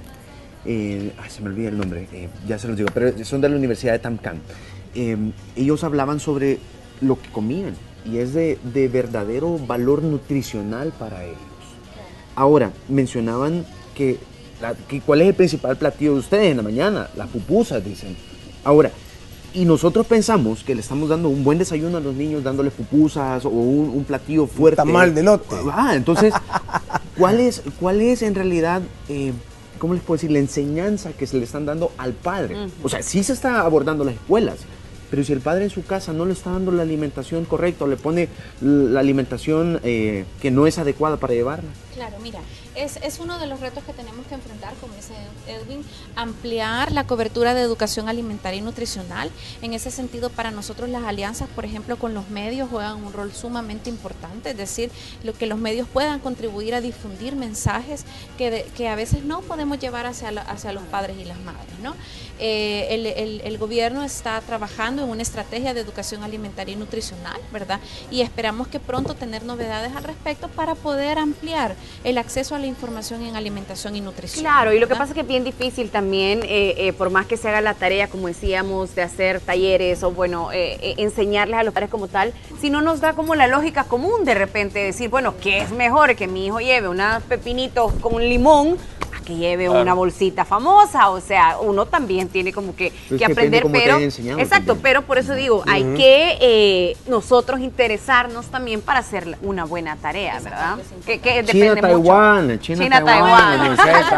me olvida el nombre, ya se los digo, pero son de la Universidad de Tamcán. Ellos hablaban sobre lo que comían y es de verdadero valor nutricional para ellos. Ahora, mencionaban que ¿cuál es el principal platillo de ustedes en la mañana? Las pupusas, dicen. Ahora, y nosotros pensamos que le estamos dando un buen desayuno a los niños, dándoles pupusas o un platillo fuerte. Un tamal de elote. Entonces, ¿cuál es en realidad, cómo les puedo decir, la enseñanza que se le están dando al padre? O sea, sí se está abordando las escuelas, Pero si el padre en su casa no le está dando la alimentación correcta o le pone la alimentación que no es adecuada para llevarla. Claro, mira, es uno de los retos que tenemos que enfrentar, como dice Edwin, ampliar la cobertura de educación alimentaria y nutricional. En ese sentido, para nosotros las alianzas, por ejemplo, con los medios juegan un rol sumamente importante, es decir, que los medios puedan contribuir a difundir mensajes que a veces no podemos llevar hacia los padres y las madres, ¿no? El gobierno está trabajando en una estrategia de educación alimentaria y nutricional, ¿verdad? Y esperamos que pronto tener novedades al respecto para poder ampliar el acceso a la información en alimentación y nutrición. Claro, y lo que ¿verdad? pasa es que es bien difícil también, por más que se haga la tarea, como decíamos, de hacer talleres o bueno, enseñarles a los padres como tal, si no nos da como la lógica común de repente decir, bueno, ¿qué es mejor? Que mi hijo lleve unos pepinitos con limón que lleve una bolsita famosa, o sea, uno también tiene como que aprender, pero exacto, también. Pero por eso digo, hay que nosotros interesarnos también para hacer una buena tarea, ¿verdad? Que depende China, Taiwán, mucho. China, Taiwán.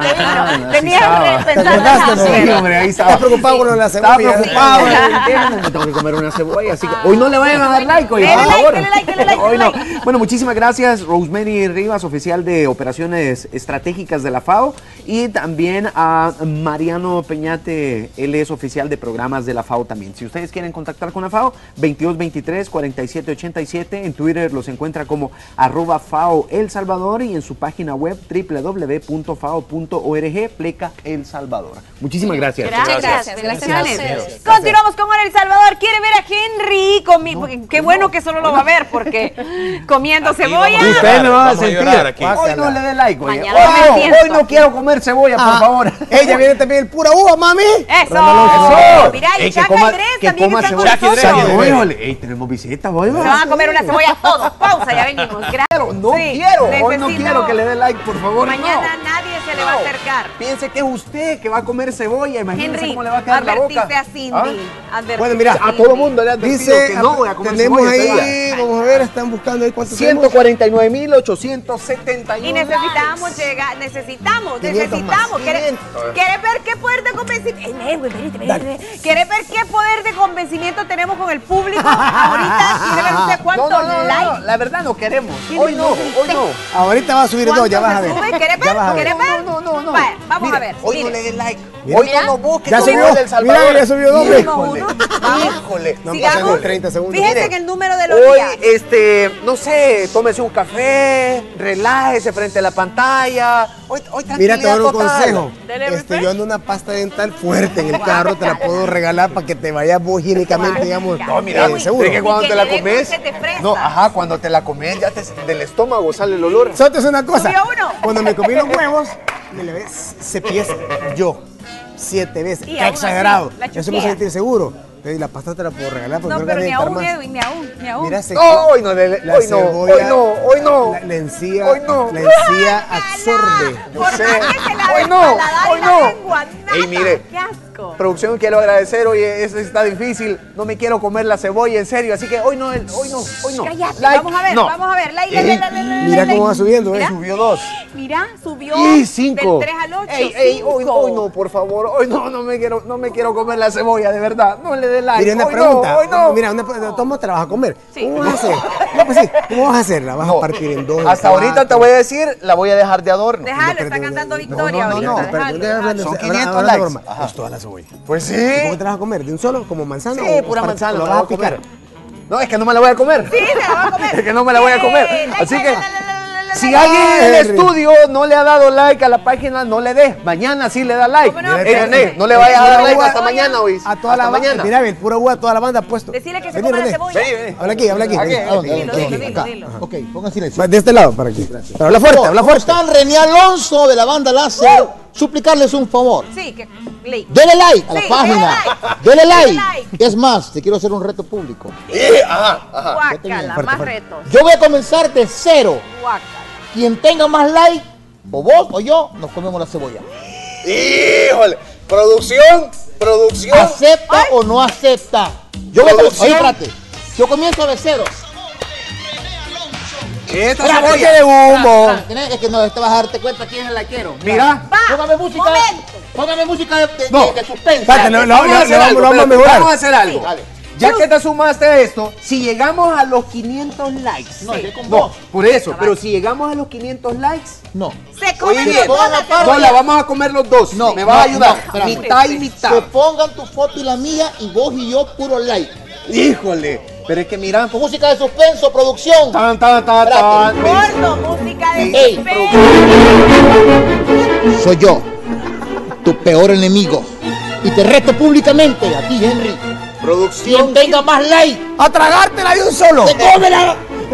Sí, hombre, ahí estaba. Está preocupado con la cebolla. Está preocupado, me tengo que comer una cebolla, así que hoy no le vayan a dar like, oye, por favor. Hoy no. Bueno, muchísimas gracias, Rosemary Rivas, oficial de Operaciones Estratégicas de la FAO, y también a Mariano Peñate, él es oficial de programas de la FAO también. Si ustedes quieren contactar con la FAO, 2223-4787, en Twitter los encuentra como @FAO El Salvador y en su página web www.fao.org, pleca El Salvador. Muchísimas gracias. Gracias. Continuamos con El Salvador. ¿Quiere ver a Henry? Qué bueno que solo lo va a ver porque comiendo cebolla. Usted me va a sentir. Hoy no le dé like, oye. Hoy no quiero comer cebolla, por favor. Ella viene también el pura uva, mami. Eso. Mira, y Chaca y Dres también coma están con cebolla. nosotros. Ey, tenemos visita, voy. Se van a comer una cebolla todos. Pausa, ya venimos. Gracias. Hoy no quiero que le dé like, por favor. Mañana nadie se le va a acercar. Piense que es usted que va a comer cebolla. Imagínese Henry, cómo le va a quedar la boca. advertiste a Cindy. Bueno, mira, a todo mundo le han dicho dice, que no voy a comer tenemos cebolla ese ahí, día. vamos a ver, están buscando ahí cuántos tenemos. 149.871. Y necesitamos llegar, necesitamos. 500 más. ¿Quieres ver qué poder de convencimiento? ¿Quieres ver qué poder de convencimiento tenemos con el público? Ahorita, quiere ver usted cuántos likes. No, la verdad no queremos. Hoy no. Ahorita va a subir dos, ya vas a ver. ¿Quieres ver? No. Vale, vamos a ver. Hoy no mire. le dé like. Mira. Hoy no busque Ya como subió, el del Salvador. mira, ya subió doble. Híjole. No Sigamos. pasan 30 segundos. Fíjense Mire, en el número de los Hoy, días. no sé, tómese un café, relájese frente a la pantalla. Hoy Mira, te doy un total. consejo. Dele refresh. Yo ando una pasta dental fuerte en el carro, te la puedo regalar para que te vayas vos higiénicamente, digamos. No, mira, seguro. es que cuando Y que te la le dé comes. dulce de fresa. No, cuando te la comes ya del estómago sale el olor. Solo es una cosa. Subió uno. Cuando me comí los huevos, me le ves, cepillé yo 7 veces. Y Qué aún exagerado. así, la Eso me chupea. sentir seguro. Entonces, la pasta te la puedo regalar porque No, creo pero que ni necesitar aún, más. Edwin, ni aún. Mira, No, hoy no, la hoy no, cebolla, hoy no. La encía, Hoy no. la encía absorbe. Yo Por sé. más que se la Hoy dé no, paladar hoy y la no. lengua, nada. Ey, mire. Qué asco. Producción, quiero agradecer, oye, eso está difícil, no me quiero comer la cebolla, en serio, así que hoy no. Cállate, Like, vamos a ver, no. vamos a ver. Mira cómo va subiendo, Mira. Subió 2. Mira, subió Y 5. del 3 al 8. Ey, hoy no, por favor, hoy no me quiero comer la cebolla, de verdad, no le dé like. Mira, una hoy pregunta. hoy no. Mira, ¿cómo te la vas a comer? Sí. ¿Cómo vas a hacer? No, pues sí, ¿cómo vas a hacer? ¿La vas a partir en dos? en Hasta ahorita te cuatro? voy a decir, la voy a dejar de adorno. Déjalo, Espérate, está cantando no, victoria no, ahorita. no, déjalo, déjalo. Son 500 hablando likes. broma. Ajá. Es toda la cebolla. Pues sí. ¿Cómo te la vas a comer? ¿De un solo? ¿Como manzana? Sí, o pura parte- manzana, ¿Lo la vas a voy a picar? comer. No, es que no me la voy a comer. Sí, se la va a comer. Es que no me la voy a comer. Así que, si la- alguien en el Henry. estudio no le ha dado like a la página, no le dé. Mañana sí le da like. ¿Cómo no? René, no le vayas a dar like hasta Oye, mañana, oís. A toda la Hasta banda. mañana. Mira, el pura uva, toda la banda ha puesto. Decirle que se Vení, coma la René. cebolla. Vení. Habla aquí. Aquí. ¿A dónde? Dilo, Aquí, dilo, acá. dilo. Ok, pongan silencio. De este lado, para aquí. Pero habla fuerte, habla ¿Cómo fuerte. están? René Alonso de la banda Láser. Suplicarles un favor. Sí, que like. Dele like a la Sí, página. dele Dele like. like. Dele Es más, te quiero hacer un reto público. Guácala, más retos. Yo voy a comenzar de 0. Guácala. Quien tenga más like, o vos o yo, nos comemos la cebolla. Híjole. Producción. ¿Acepta o no acepta? Yo voy a Producción. Oye, espérate. Yo comienzo de 0. Esta Espérate, cebolla. de humo. Es que no te vas a darte cuenta quién es el likero. Mira. Póngame música. momento. Póngame música de No. suspense. Espérate, Vamos a hacer algo. vamos a espérate, mejorar. Vamos a hacer algo. Dale. Ya que te sumaste a esto, si llegamos a los 500 likes. No, yo con No, vos. por eso, pero si llegamos a los 500 likes, No. Se comen oye, los dos la aparte. no, cebolla. la vamos a comer los dos. No, me vas a ayudar. espérame. Mitad y mitad. Que pongan tu foto y la mía y vos y yo puro like. Híjole, pero es que mira. Música de suspenso, producción. Tan, tan, tan, tan. Gordo, música de Ey, suspenso. Soy yo, tu peor enemigo. Y te reto públicamente a ti, Henry. Producción. Quien tenga más like, ¡A tragártela de un solo! te cómela.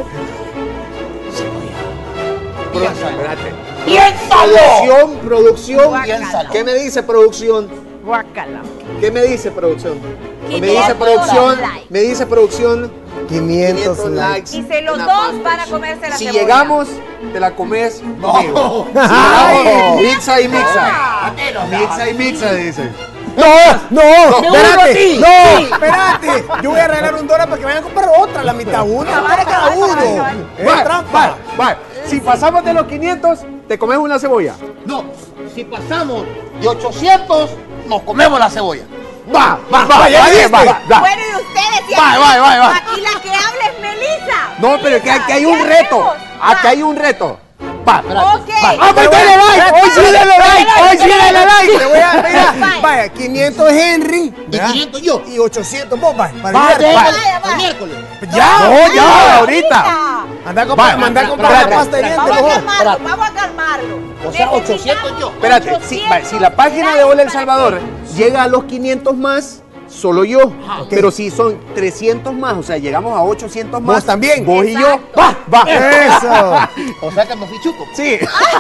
Espérate. ¡Piénsalo! Producción. Guácala. ¿Qué me dice producción? Guácala. ¿Qué me dice producción? Me 500 dice producción. likes. Me dice producción. 500 likes. Y los Una dos fanpage. van a comerse la Si cebolla. llegamos, te la comes conmigo. Si Ay. llegamos, mixa y mixa. Mixa y mixa, dice. No, espérate, no, espérate. Yo voy a regalar $1 para que vayan a comprar otra, la mitad una para cada uno. Es Va, trampa. va. Si pasamos de los 500, te comes una cebolla. No, si pasamos de 800, nos comemos la cebolla. Va, ya viste. Bueno, y ustedes, y Va. aquí la que habla es Melissa. No, pero es que aquí hay un ¿qué reto. hacemos? Aquí hay un reto. Va, Ok. ¡Ah, pues dale like! ¡Hoy sí dale like! ¡Hoy sí dale like! Te voy a mira, vaya, 500 Henry Y ¿verdad? 500 yo. y 800 vos, vaya, para Vaya, llegar. el miércoles. Ya, No, ya, ahorita. Anda a comprar, Vaya, manda a comprar espérate. la pasta de dientes Vamos a mejor. calmarlo, vamos a calmarlo. O sea, 800 Necesitamos yo. Espérate, si la página de Hola El Salvador llega a los 500 más, solo yo. Pero si son 300 más, o sea, llegamos a 800 más. Vos también. Vos y yo. Exacto. Va. Eso. O sea que me fui chuco. Sí.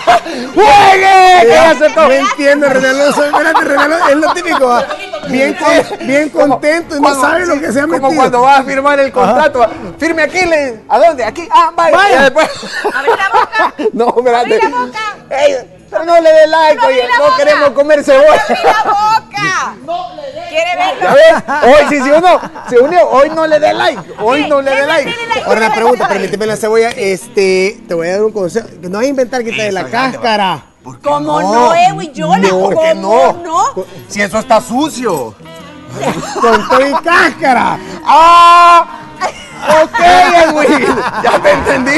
¡Juegue! ¿Qué hace todo? No entiendo, René Alonso. Espérate, René Alonso, es lo típico. ¿Va? Bien contento y no sabe lo que se ha metido. Como cuando vas a firmar el contrato. Firme aquí, ¿a dónde? Aquí. Ah, vaya. Vaya. Y después... Abrí la boca. No, espérate. Abrí la boca. Ey, pero no le dé like, Abrí oye. la No boca. queremos comer cebolla. Abrí la boca. ¿Quiere ¿Ya verlo? ves? Hoy sí, sí o no. Se unió. Hoy no le dé like. Hoy no le dé like. Ahora una pregunta, permíteme la cebolla. Te voy a dar un consejo. Que no vas a inventar quitarle la cáscara. ¿Cómo no, Edwin? Yo la ¿Por qué ¿cómo no? Si eso está sucio. Con todo y cáscara. ¡Ah! Ok, Edwin. Ya te entendí.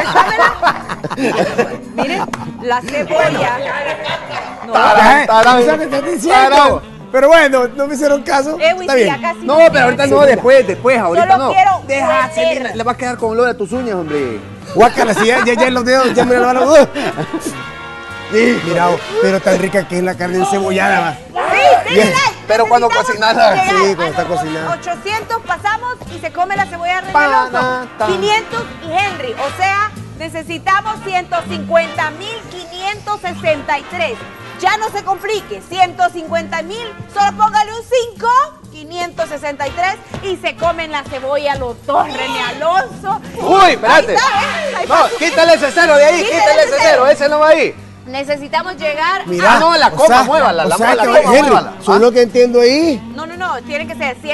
Miren, la cebolla. No, Tarán, tarán. ¿Sabes qué estás diciendo? Tarán. Pero bueno, no me hicieron caso. Edwin, Está sí, bien. acá sí. No, pero ahorita no, después, ahorita Solo no. quiero Deja, hueler. Celina, le va a quedar con olor a tus uñas, hombre. Guácala, si ya los dedos, ya me lo van a los Mira, pero tan rica que es la carne encebollada, va. Sí, denle like. Pero cuando Necesitamos cocinas, llegar sí, a cuando está los cocinada. 800 pasamos y se come la cebolla de Pa, René Alonso. ta. 500 y Henry. O sea, necesitamos 150.563. Ya no se complique. 150.000, solo póngale un 5. 563 y se comen la cebolla los dos, René Alonso. Uy, espérate. Ahí está, ¿eh? Ahí No, está. quítale ese cero de ahí, quítale ese cero, ese no va ahí. Necesitamos llegar Mira, Ah, no, la o coma, sea, muévala, o la sea muela, que, coma, Henry, muévala. según lo que entiendo ahí, No, tiene que ser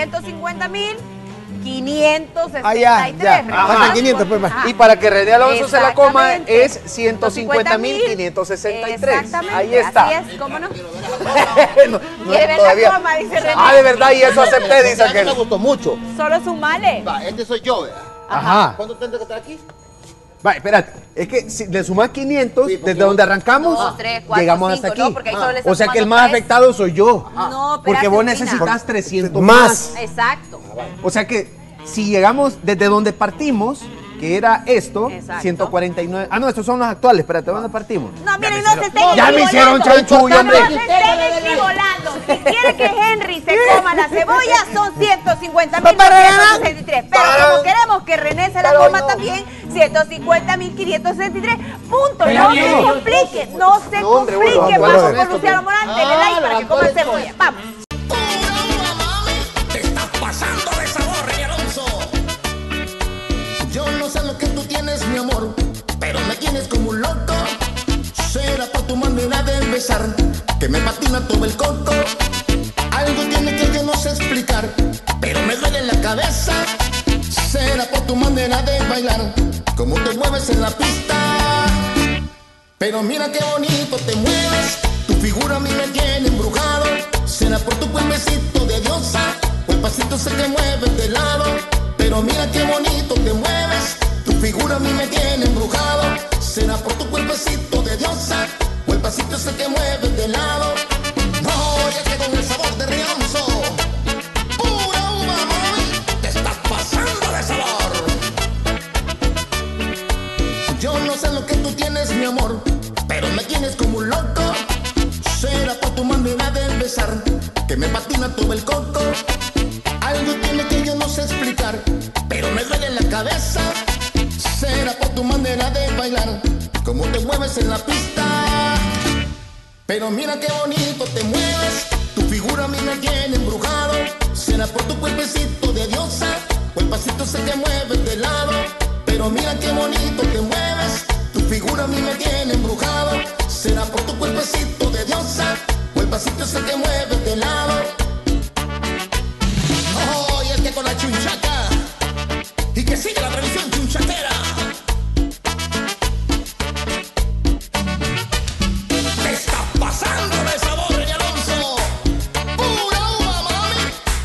150.563. Ah, ya. Faltan 500, pues, va. Ajá. Y para que René Alonso se la coma Exactamente. es 150.563. Exactamente. Ahí está. Así es, ¿cómo no? No, Quiere ver todavía. la coma, dice René. Ah, de verdad, y eso acepté, dice Me aquel. gustó mucho. Solo sumale. Va, este soy yo, ¿verdad? Ajá. ¿Cuánto tengo que estar aquí? Va, espérate, es que si le sumas 500, Sí, porque desde donde arrancamos, 2, 3, 4, llegamos 5, hasta aquí. no, porque ahí solo le O sea están que el sumando más 3. afectado soy yo. No, espérate, Porque vos opina. necesitas 300 Más. Exacto. O sea que si llegamos desde donde partimos, que era esto, Exacto. 149. Ah, no, estos son los actuales, espérate, ¿dónde partimos? No, miren, no se estén Ya me hicieron esquivolando. chanchullo, hombre. No se estén esquivolando. Si quiere que Henry se coma la cebolla, son 150.563. Pero como queremos que René se la coma también, 150.563. Punto. No se complique. No se No, hombre, bueno, complique. bueno, Vamos esto, con Luciano Morán. Denle like para que coma cebolla. Vamos. Te estás pasando de sabor, René Alonso. Yo no sé lo que tú tienes, mi amor, pero me tienes como un loco. Será por tu manera de besar que me patina todo el coco. Algo tiene que yo no sé explicar, pero me duele la cabeza. Será por tu manera de bailar, como te mueves en la pista. Pero mira qué bonito te mueves, tu figura a mí me tiene embrujado. Será por tu cuerpecito de diosa, o el pasito sé que mueves de lado, pero mira qué bonito te mueves. Tu figura a mí me tiene embrujado. Será por tu cuerpecito de diosa, o el pasito sé que mueves de lado. No, ya que con el sabor de Rionzo, pura uva, mami, te estás pasando de sabor. Yo no sé lo que tú tienes, mi amor, pero me tienes como un loco. Será por tu manera de besar que me patina todo el coco. Algo tiene que yo no sé explicar, pero me duele en la cabeza. Será por tu manera de bailar, como te mueves en la pista. Pero mira qué bonito te mueves, tu figura a mí me tiene embrujado. Será por tu cuerpecito de diosa, o el pasito sé que mueves de lado. Pero mira qué bonito te mueves, tu figura a mí me tiene embrujado. Será por tu cuerpecito de diosa, o el pasito sé que mueves de lado. Oh, y es que con la chunchaca, y que sigue la tradición chunchaquera. Te estás pasando de sabor, René Alonso. Pura uva, mami.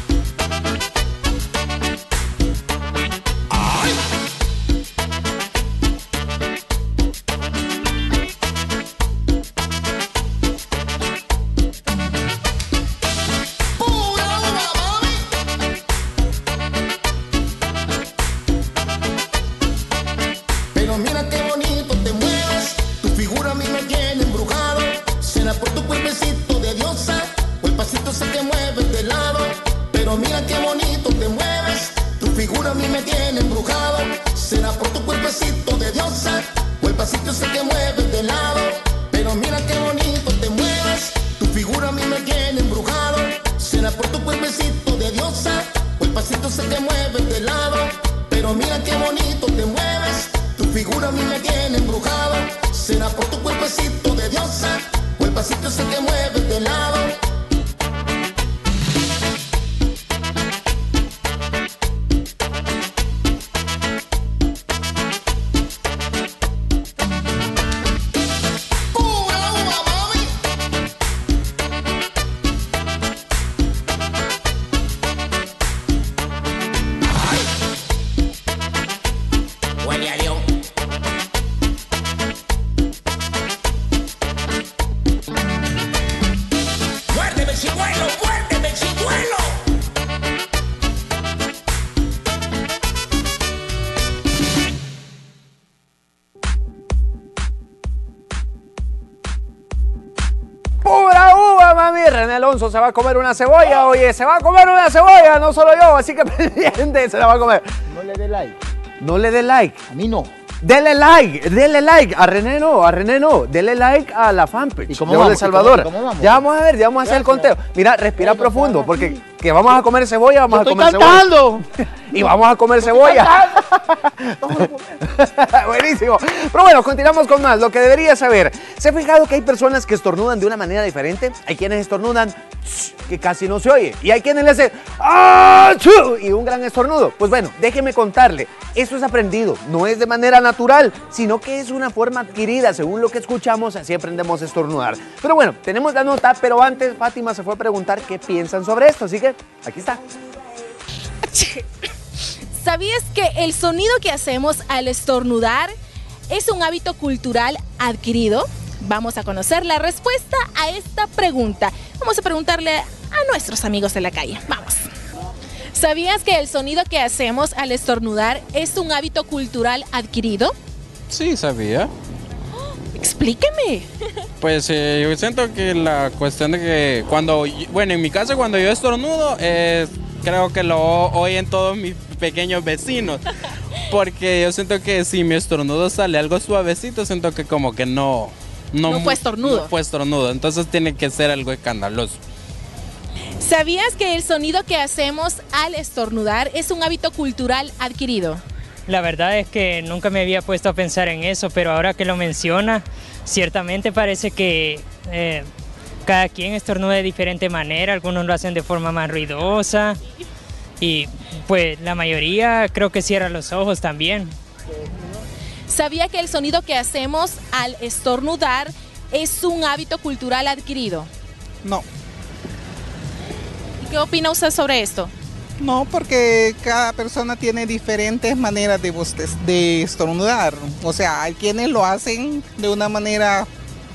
Ay. Pura uva, mami. Pero mira qué bonito te mueves, tu figura a mí me tiene embrujado. Será por tu cuerpecito de diosa, o el pasito sé que mueves de lado. Pero mira qué bonito te mueves, tu figura a mí me tiene embrujado. Será por tu cuerpecito de diosa, o el pasito sé que mueves de lado. Pero mira qué bonito te mueves, tu figura a mí me tiene embrujado. Será por tu cuerpecito de diosa, o el pasito sé que mueves de lado. Pero mira qué bonito te mueves, tu figura a mí me tiene embrujado. Será por tu cuerpecito de diosa, o el pasito sé que mueves de lado. Pura uva, mami. Huele a león. Muérdeme, chimuelo, muérdeme, chimuelo. ¡Pura uva, mami! René Alonso se va a comer una cebolla, oye, se va a comer una cebolla, no solo yo, así que pendiente, se la va a comer. No le dé like. No le dé like. A mí no. Dele like, a René no, dele like a la fanpage ¿Y cómo de vamos? El Salvador. ¿Y cómo vamos? Ya vamos a ver, ya vamos a hacer el conteo. Mira, respira Bueno, profundo, para porque aquí. que vamos a comer cebolla, vamos a Estoy comer cantando. cebolla. Y vamos a comer cebolla. Buenísimo. Pero bueno, continuamos con más. Lo que debería saber. ¿Se ha fijado que hay personas que estornudan de una manera diferente? Hay quienes estornudan que casi no se oye. Y hay quienes le hacen ¡achú! Y un gran estornudo. Pues bueno, déjeme contarle. Eso es aprendido. No es de manera natural, sino que es una forma adquirida. Según lo que escuchamos, así aprendemos a estornudar. Pero bueno, tenemos la nota, pero antes Fátima se fue a preguntar qué piensan sobre esto. Así que aquí está. ¿Sabías que el sonido que hacemos al estornudar es un hábito cultural adquirido? Vamos a conocer la respuesta a esta pregunta. Vamos a preguntarle a nuestros amigos de la calle. Vamos. ¿Sabías que el sonido que hacemos al estornudar es un hábito cultural adquirido? Sí, sabía. Explíqueme. Pues yo siento que la cuestión de que bueno, en mi caso cuando yo estornudo, creo que lo oyen todos mis pequeños vecinos. Porque yo siento que si mi estornudo sale algo suavecito, siento que como que no fue estornudo. No fue estornudo, entonces tiene que ser algo escandaloso. ¿Sabías que el sonido que hacemos al estornudar es un hábito cultural adquirido? La verdad es que nunca me había puesto a pensar en eso, pero ahora que lo menciona, ciertamente parece que cada quien estornuda de diferente manera, algunos lo hacen de forma más ruidosa y pues la mayoría creo que cierra los ojos también. ¿Sabía que el sonido que hacemos al estornudar es un hábito cultural adquirido? No. ¿Qué opina usted sobre esto? No, porque cada persona tiene diferentes maneras de estornudar. O sea, hay quienes lo hacen de una manera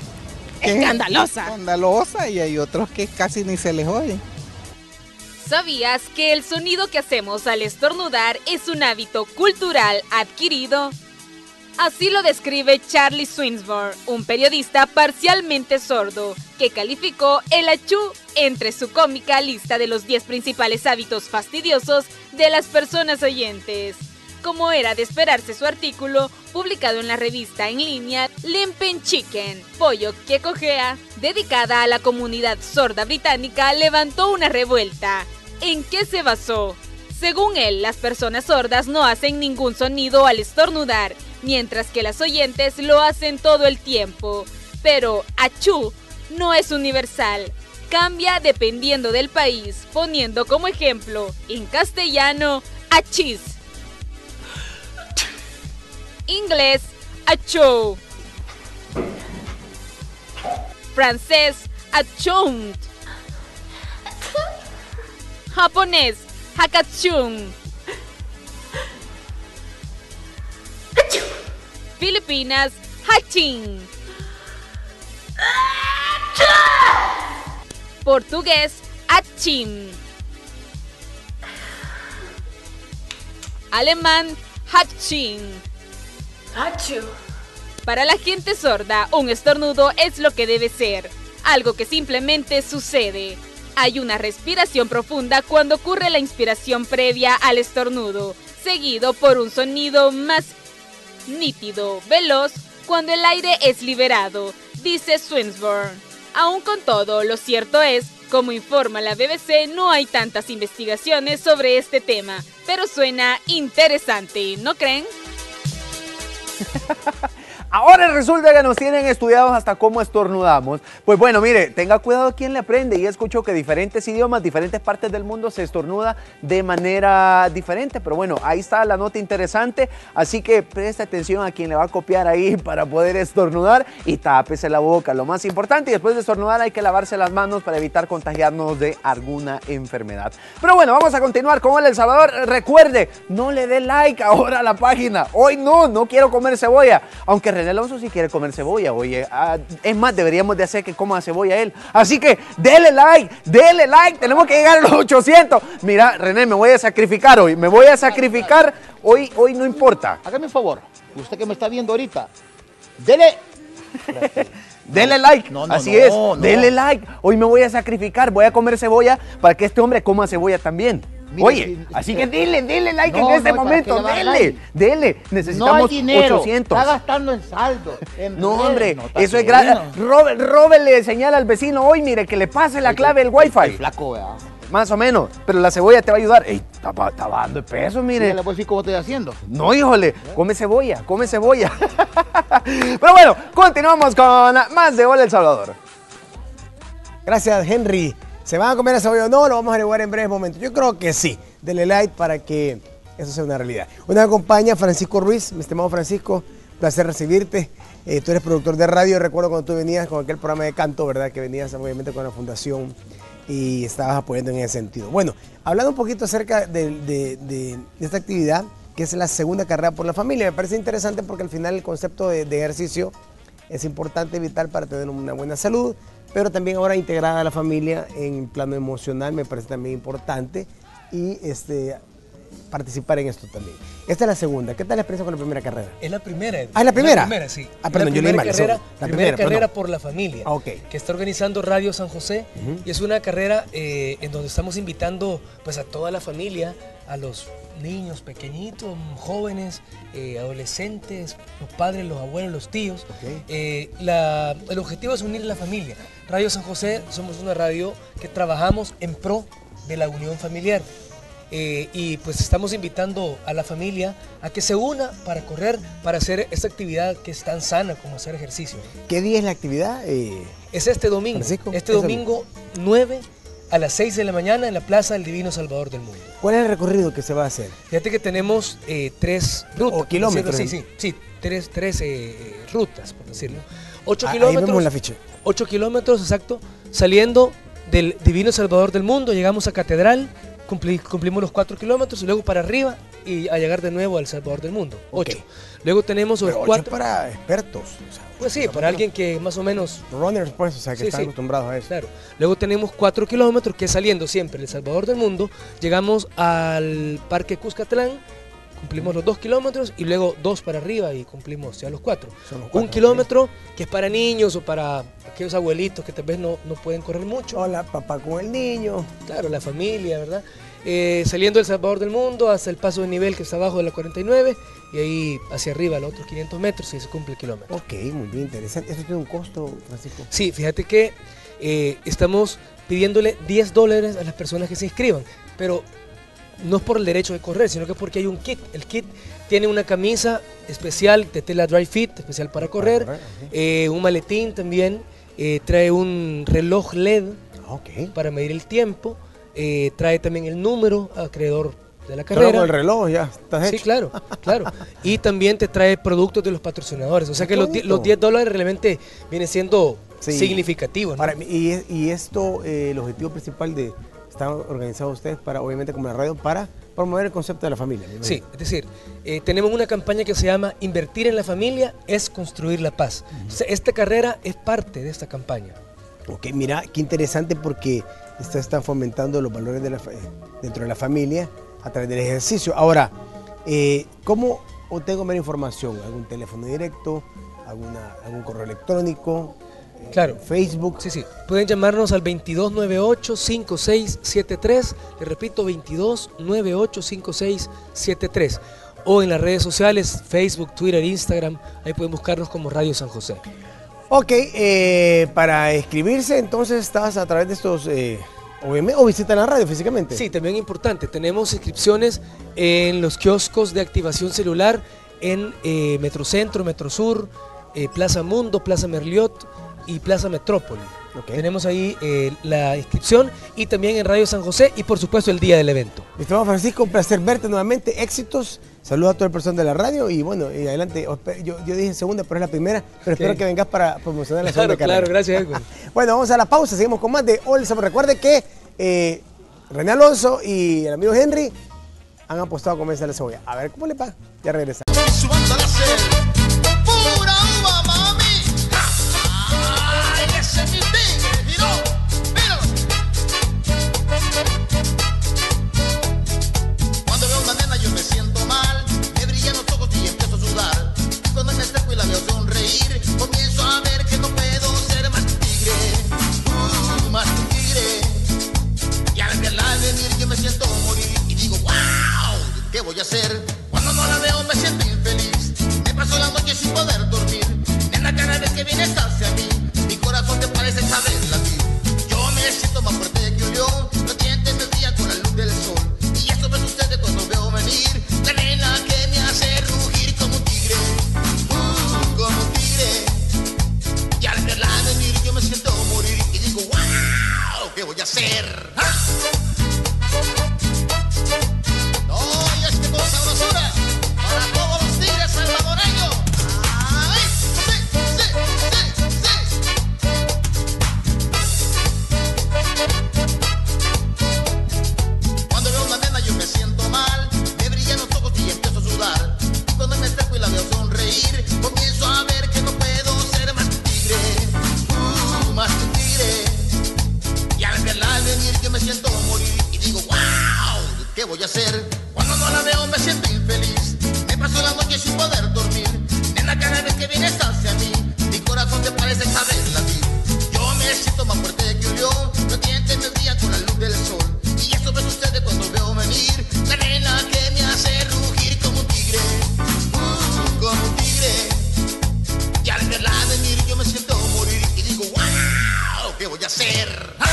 escandalosa y hay otros que casi ni se les oye. ¿Sabías que el sonido que hacemos al estornudar es un hábito cultural adquirido? Así lo describe Charlie Swinsburne, un periodista parcialmente sordo, que calificó el achú entre su cómica lista de los 10 principales hábitos fastidiosos de las personas oyentes. Como era de esperarse, su artículo, publicado en la revista en línea Limping Chicken, Pollo que cojea, dedicada a la comunidad sorda británica, levantó una revuelta. ¿En qué se basó? Según él, las personas sordas no hacen ningún sonido al estornudar, mientras que las oyentes lo hacen todo el tiempo. Pero achú no es universal, cambia dependiendo del país, poniendo como ejemplo, en castellano, achis. Inglés, achou. Francés, achount. Japonés, hakachung. Filipinas, haching. Portugués, achim. Alemán, haching. Para la gente sorda, un estornudo es lo que debe ser, algo que simplemente sucede. Hay una respiración profunda cuando ocurre la inspiración previa al estornudo, seguido por un sonido más nítido, veloz, cuando el aire es liberado, dice Swinsburne. Aún con todo, lo cierto es, como informa la BBC, no hay tantas investigaciones sobre este tema, pero suena interesante, ¿no creen? Ahora resulta que nos tienen estudiados hasta cómo estornudamos. Pues bueno, mire, tenga cuidado quien le aprende. Y escucho que diferentes idiomas, diferentes partes del mundo se estornuda de manera diferente. Pero bueno, ahí está la nota interesante. Así que preste atención a quien le va a copiar ahí para poder estornudar y tápese la boca. Lo más importante, y después de estornudar hay que lavarse las manos para evitar contagiarnos de alguna enfermedad. Pero bueno, vamos a continuar con El Salvador. Recuerde, no le dé like ahora a la página. Hoy no quiero comer cebolla. Aunque René Alonso sí quiere comer cebolla, oye. Es más, deberíamos de hacer que coma cebolla él. Así que dele like, tenemos que llegar a los 800. Mira, René, me voy a sacrificar hoy, hoy no importa. Hágame un favor, usted que me está viendo ahorita, dele like, dele like. Hoy me voy a sacrificar, voy a comer cebolla para que este hombre coma cebolla también. Mire, oye, así que dele like en este momento, dele. Necesitamos 800. Está gastando en saldo. No, hombre, eso es gratis. Robert le señala al vecino, hoy mire, que le pase la clave del wifi. El flaco, ¿verdad? Más o menos, pero la cebolla te va a ayudar. Ey, está bajando de peso, mire. ¿Ya le puedo decir cómo estoy haciendo? No, híjole, come cebolla. Pero bueno, continuamos con más de Hola El Salvador. Gracias, Henry. ¿Se van a comer la cebolla o no? Lo vamos a averiguar en breves momentos. Yo creo que sí. Dele like para que eso sea una realidad. Hoy nos acompaña Francisco Ruiz. Mi estimado Francisco, placer recibirte. Tú eres productor de radio. Recuerdo cuando tú venías con aquel programa de canto, ¿verdad? Que venías obviamente con la fundación y estabas apoyando en ese sentido. Bueno, hablando un poquito acerca de esta actividad, que es la segunda carrera por la familia. Me parece interesante porque al final el concepto de ejercicio es importante, vital para tener una buena salud, pero también ahora integrada a la familia en plano emocional me parece también importante y participar en esto también. Esta es la segunda. ¿Qué tal la experiencia con la primera carrera? Es la primera. ¿Ah, es la primera? La primera, sí. Perdón, yo leí mal. La primera carrera por la familia, okay, que está organizando Radio San José, y es una carrera en donde estamos invitando pues a toda la familia, a los niños pequeñitos, jóvenes, adolescentes, los padres, los abuelos, los tíos. Okay. El objetivo es unir la familia. Radio San José somos una radio que trabajamos en pro de la unión familiar. Y pues estamos invitando a la familia a que se una para correr, para hacer esta actividad que es tan sana como hacer ejercicio. ¿Qué día es la actividad? Es este domingo. Francisco, este domingo 9 a las 6 de la mañana en la Plaza del Divino Salvador del Mundo. ¿Cuál es el recorrido que se va a hacer? Fíjate que tenemos 3 rutas. ¿O kilómetros? Sí, tres rutas, por decirlo. 8 kilómetros. Ahí vemos la ficha. 8 kilómetros, exacto. Saliendo del Divino Salvador del Mundo, llegamos a Catedral, cumplimos los 4 kilómetros y luego para arriba y a llegar de nuevo al Salvador del Mundo, 8. Luego tenemos los 4 para expertos. O sea, pues sí, para alguien que más o menos... Runners, pues, o sea, que están acostumbrados a eso. Claro. Luego tenemos 4 kilómetros que saliendo siempre del Salvador del Mundo, llegamos al Parque Cuscatlán, cumplimos los 2 kilómetros y luego 2 para arriba y cumplimos ya los 4. Un kilómetro que es para niños o para aquellos abuelitos que tal vez no pueden correr mucho. Hola, papá con el niño. Claro, la familia, ¿verdad? Saliendo del Salvador del Mundo hasta el paso de nivel que está abajo de la 49 y ahí hacia arriba los otros 500 metros y se cumple el kilómetro. Ok, muy bien, interesante. ¿Eso tiene un costo, Francisco? Sí, fíjate que estamos pidiéndole $10 a las personas que se inscriban, pero no es por el derecho de correr, sino que es porque hay un kit. El kit tiene una camisa especial de tela dry fit, especial para correr, un maletín también, trae un reloj LED para medir el tiempo, trae también el número alrededor de la carrera. Solo con el reloj ya estás hecho. Sí, claro, claro. Y también te trae productos de los patrocinadores, o sea que los $10 realmente viene siendo significativo, ¿no? Y esto, el objetivo principal de... ¿Están organizados ustedes para, obviamente como la radio, para promover el concepto de la familia? Sí, es decir, tenemos una campaña que se llama Invertir en la familia es construir la paz. Entonces, esta carrera es parte de esta campaña. Ok, mira, qué interesante porque ustedes están fomentando los valores dentro de la familia a través del ejercicio. Ahora, ¿cómo obtengo más información? ¿Algún teléfono directo? ¿Algún correo electrónico? Claro. Facebook. Sí. Pueden llamarnos al 2298-5673. Le repito, 2298-5673. O en las redes sociales, Facebook, Twitter, Instagram. Ahí pueden buscarnos como Radio San José. Ok, para inscribirse, entonces estás a través de estos... obviamente, o visitan la radio físicamente. Sí, también importante. Tenemos inscripciones en los kioscos de activación celular en Metrocentro, Metrosur, Plaza Mundo, Plaza Merliot y Plaza Metrópoli. Tenemos ahí la inscripción y también en Radio San José y por supuesto el día del evento. Estimado Francisco, un placer verte nuevamente, éxitos, saludos a toda la persona de la radio y bueno, y adelante, yo dije segunda, pero es la primera, pero espero que vengas para promocionar la segunda carrera. Claro, gracias. Bueno, vamos a la pausa, seguimos con más de All Sabor. Recuerde que René Alonso y el amigo Henry han apostado a comerse la cebolla. A ver cómo le va, ya regresamos. Pura uva, mami. Ay, ese es mi tigre. Míralo. Cuando veo una nena yo me siento mal. Me brillan los ojos y empiezo a sudar. Cuando me acerco y la veo sonreír, comienzo a ver que no puedo ser más tigre. Más tigre. Y al verla venir yo me siento morir. Y digo, wow, ¿qué voy a hacer? Cuando no la veo me siento infeliz. Me paso la noche sin poder dormir. Nena, cada vez que vienes hacia mí, mi corazón te parece saber latir. Yo me siento más fuerte que un león, los dientes me brillan con la luz del sol. Y eso me sucede cuando veo venir la nena que me hace rugir como un tigre. Como un tigre. Y al verla venir yo me siento morir. Y digo, wow, ¿qué voy a hacer? ¿Ah? No, y es que con sabrosura para todos los tigres salvadoreños. ¡Ay! ¡Sí, sí, sí, sí! Cuando veo una nena yo me siento mal. Me brillan los ojos y empiezo a sudar. Y cuando me acerco y la veo sonreír, comienzo a ver que no puedo ser más tigre. Más tigre. Y al verla venir yo me siento morir. Y digo, wow, ¿qué voy a hacer? Cuando no la veo me siento infeliz. Me paso la noche sin poder dormir. Nena, cada vez que vienes hacia mí, mi corazón te parece saber latir. Yo me siento más fuerte que un león, los dientes me brillan con la luz del sol. Y eso me sucede cuando veo venir la nena que me hace rugir como un tigre. Como un tigre. Y al verla venir yo me siento morir. Y digo, wow, ¿qué voy a hacer? ¡Ah!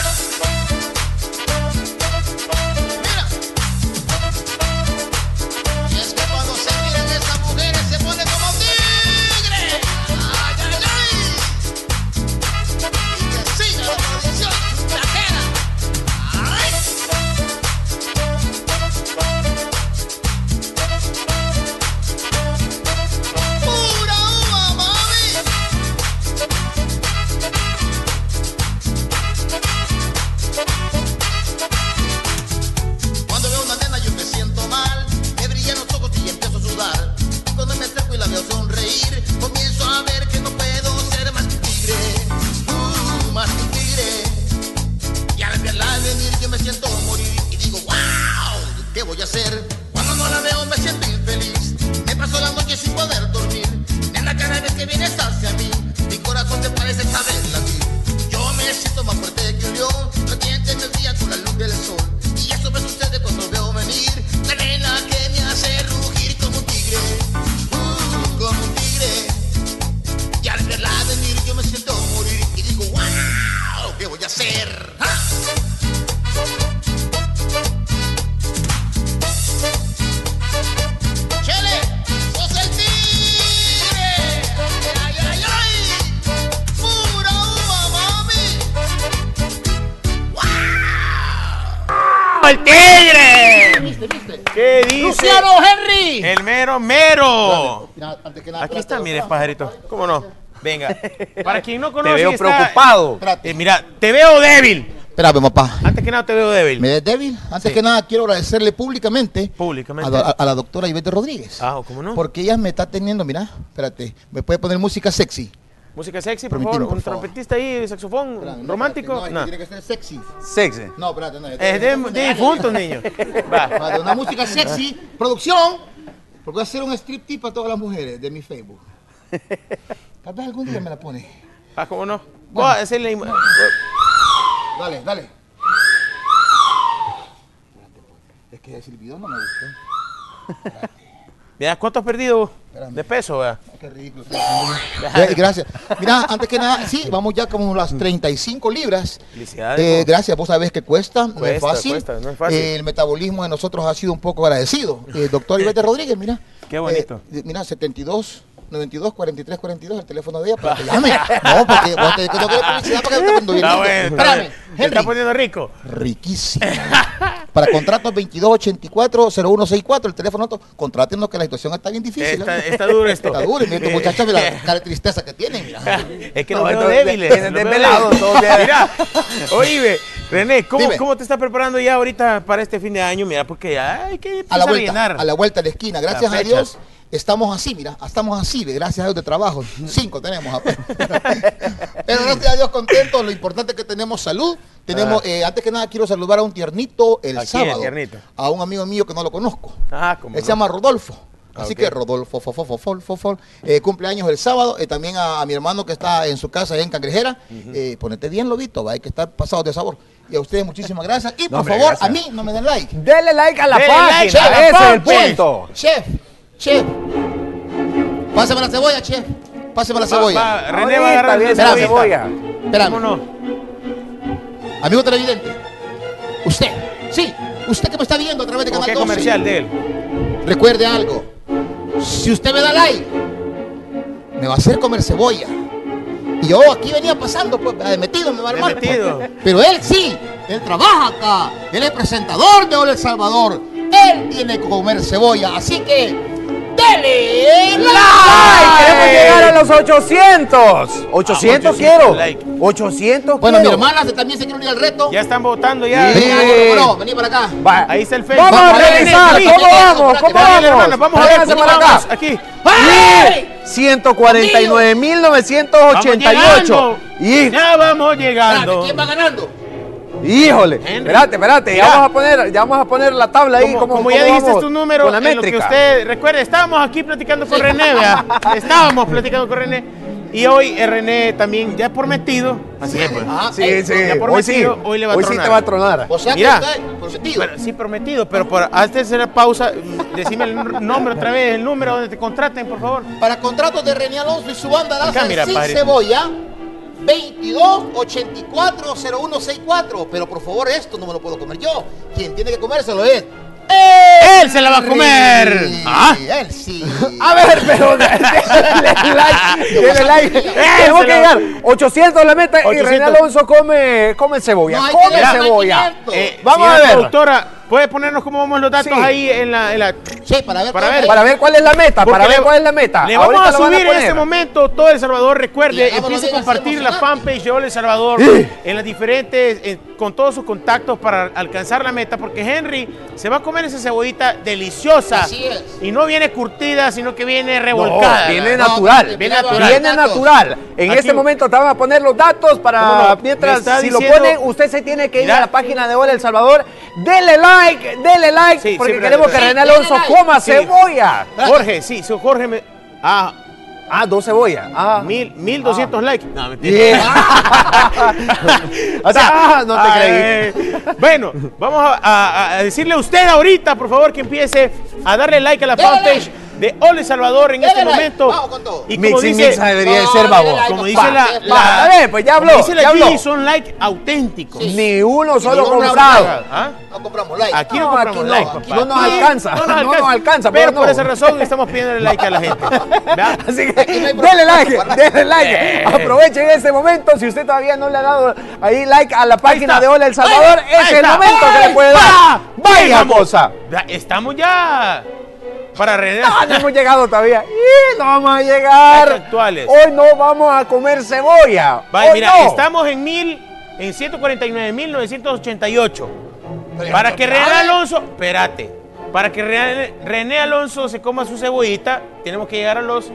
¿qué voy a hacer? Cuando no la veo me siento infeliz. Me paso la noche sin poder dormir. Nena, cada vez que vienes hacia mí, mi corazón te parece saber latir. Yo me siento más fuerte que un león, radiante en el día con la luz del sol. Y eso me sucede cuando veo venir la nena que me hace rugir como un tigre. Como un tigre. Y al verla venir yo me siento morir y digo, wow, ¿qué voy a hacer? ¡Ah! Chele, sos el tigre. Ay, ay, ay. Pura uva, mami. ¡El tigre! ¿Viste? ¿Qué dice? Luciano Henry. El mero mero. Mira, antes que nada, Aquí está, mire, pajarito. ¿Cómo no? Venga. Para quien no conoce, Te veo está, preocupado. mira, te veo débil. Espérame, papá. Antes que nada te veo débil. ¿Me ves débil? Antes que nada quiero agradecerle públicamente, Públicamente. a la doctora Ivette Rodríguez. Ah, ¿cómo no? Porque ella me está teniendo, mira, espérate, me puede poner música sexy. Música sexy, por Permitime, favor. Un por favor. trompetista ahí, saxofón, romántico. No, es que No. tiene que ser sexy. Sexy. No, espérate, no. Es de difuntos, niño. Va. Vale, una música sexy. Producción. Porque voy a hacer un striptease para todas las mujeres de mi Facebook. Tal vez algún día me la pone. Ah, ¿cómo no? Voy a hacerle... Dale, dale. Es que ese video no me gustó. Mira, ¿cuánto has perdido Espérame. de peso, vea? Qué ridículo. Gracias. Mira, antes que nada, sí, vamos ya como las 35 libras. Felicidades. Gracias, vos sabés que cuesta, no es Cuesta, fácil. cuesta, no es fácil. El metabolismo de nosotros ha sido un poco agradecido. Doctor Ivette Rodríguez, mira. Qué bonito. Mira, 72 92 43 42, el teléfono de ella para que llame. No, porque vos te no querés publicidad para que te cuando Está bueno, está Espérame, bueno. Te está poniendo rico. riquísimo. Para contratos 2284-0164, el teléfono, contrátenos que la situación está bien difícil. Está duro esto. Está duro, y mira, estos muchachos, la cara de tristeza que tienen, mira. Es que no, No, veo entonces, débiles. vienen los veo desvelados, débiles. todos bien. Mira, oye, René, Dime. ¿cómo te estás preparando ya ahorita para este fin de año? Mira, porque ya hay que A la empezar a llenar. vuelta, a la vuelta de la esquina. Gracias Las a fechas. Dios, estamos así, mira, estamos así, gracias a Dios de trabajo. 5 tenemos apenas. Pero gracias a Dios contentos, lo importante es que tenemos salud. Tenemos, antes que nada quiero saludar a un tiernito el ¿A quién, sábado. tiernito? A un amigo mío que no lo conozco. Ah, como Él se llama Rodolfo. Así Ok. que Rodolfo, cumpleaños el sábado. También a mi hermano que está en su casa allá en Cangrejera. Ponete bien, lobito, va, hay que estar pasado de sabor. Y a ustedes muchísimas gracias. Y por hombre, favor, gracias. a mí no me den like. Dele like a la Dele página, like a la ese es el fanpage. punto. Chef, pásame la cebolla, chef. Pásame la cebolla. René va a agarrar bien su la cebollita. cebolla. Espérame. ¿Cómo no? Amigo televidente, usted que me está viendo a través de ¿Con Canal qué 12, comercial de él? recuerde algo. Si usted me da like, me va a hacer comer cebolla. Y yo aquí venía pasando, pues, de metido me va a armar. metido. Pero él sí, él trabaja acá. Él es presentador de Hola El Salvador. Él tiene que comer cebolla. Así que, ¡dele ¡Like! ¡Queremos llegar a los 800! 800 800 quiero. like. 800 Bueno, mi quiero. hermana también se quiere unir al reto. Ya están votando ya. Vení, Sí. no, vení para acá. Va. Ahí está el Facebook. Vamos a Vamos, revisar. René, ¿Cómo René, vamos? espérate, ¿Cómo dale, vamos? hermano, vamos a ver Vénganse cómo para vamos. acá. Aquí. ¡Ay! 149.988. Y Ya vamos llegando. Espérate, ¿quién va ganando? híjole, Henry. espérate, Mira. ya vamos a poner la tabla ahí. Como ya dijiste tu número, con la en lo que métrica. usted recuerde, estábamos aquí platicando con René, vea. Estábamos platicando con René. Y hoy René también ya prometido. Así es, pues. Sí, ya hoy sí. prometido, hoy le va a Hoy sí tronar. te va a tronar. O sea Mira. que usted, prometido. Bueno, sí, prometido, pero antes de hacer pausa, decime el nombre otra vez, el número donde te contraten, por favor. Para contratos de René Alonso y su banda Acá, Laza mira, sin padre. cebolla, 2284-0164. Pero por favor, esto no me lo puedo comer yo. Quien tiene que comérselo es ¡Él se la va a comer! Sí, ¿Ah? él sí. A ver, pero denle like. Tenemos que llegar. 800 la meta y 800. René Alonso come cebolla. No, hay Come que llegar a cebolla. 500. Vamos a señora ver. productora, ¿puede ponernos cómo vamos los datos Sí. ahí en la... Sí, para ver cuál es la meta, Porque cuál es la meta. Le vamos Ahorita a lo van subir en poner. este momento todo El Salvador. Recuerde, Y empiece a bien, compartir la fanpage de Hola El Salvador en las diferentes, con todos sus contactos para alcanzar la meta, porque Henry se va a comer esa cebollita deliciosa. Así es. Y no viene curtida, sino que viene revolcada. No, viene natural. Viene natural. Viene natural. En Aquí- este momento te van a poner los datos para ¿Cómo no? mientras Me está si lo diciendo- ponen, usted se tiene que ir Mira. a la página de Hola El Salvador. Dele like, Sí, porque sí, queremos que sí, René dele Alonso like. coma Sí. cebolla. Jorge, sí, Jorge me... 2 cebollas. 1200 likes. No, mentira. Bien. O sea, no te creí. Bueno, vamos a decirle a usted ahorita, por favor, que empiece a darle like a la Dele fanpage like. de Hola El Salvador en Dele este like. momento. Vamos con todo. Y Mix como y dice, mix debería de No, ser, dele babo. like. como Va, dice a ver, pues ya habló, como dice la ya habló. Gigi, son like auténticos. Ni uno solo Ni uno comprado. ¿Ah? No compramos like. Aquí no No, compramos aquí no, like, aquí papá. no nos alcanza, no nos alcanza, Pero pero no. por esa razón estamos pidiendo like a la gente. ¿verdad? Así que Aquí no hay denle like, problema. denle like. Aprovechen este momento. Si usted todavía no le ha dado ahí like a la página está. de Hola El Salvador, Ahí es el está. momento que le puede dar. Vaya Vamos. cosa. Ya estamos ya para René. No hemos llegado todavía. Y no vamos a llegar. Like actuales. Hoy no vamos a comer cebolla. Vaya, Hoy mira, no. estamos en 149.988. Para que René Alonso, espérate, para que René Alonso se coma su cebollita, tenemos que llegar a los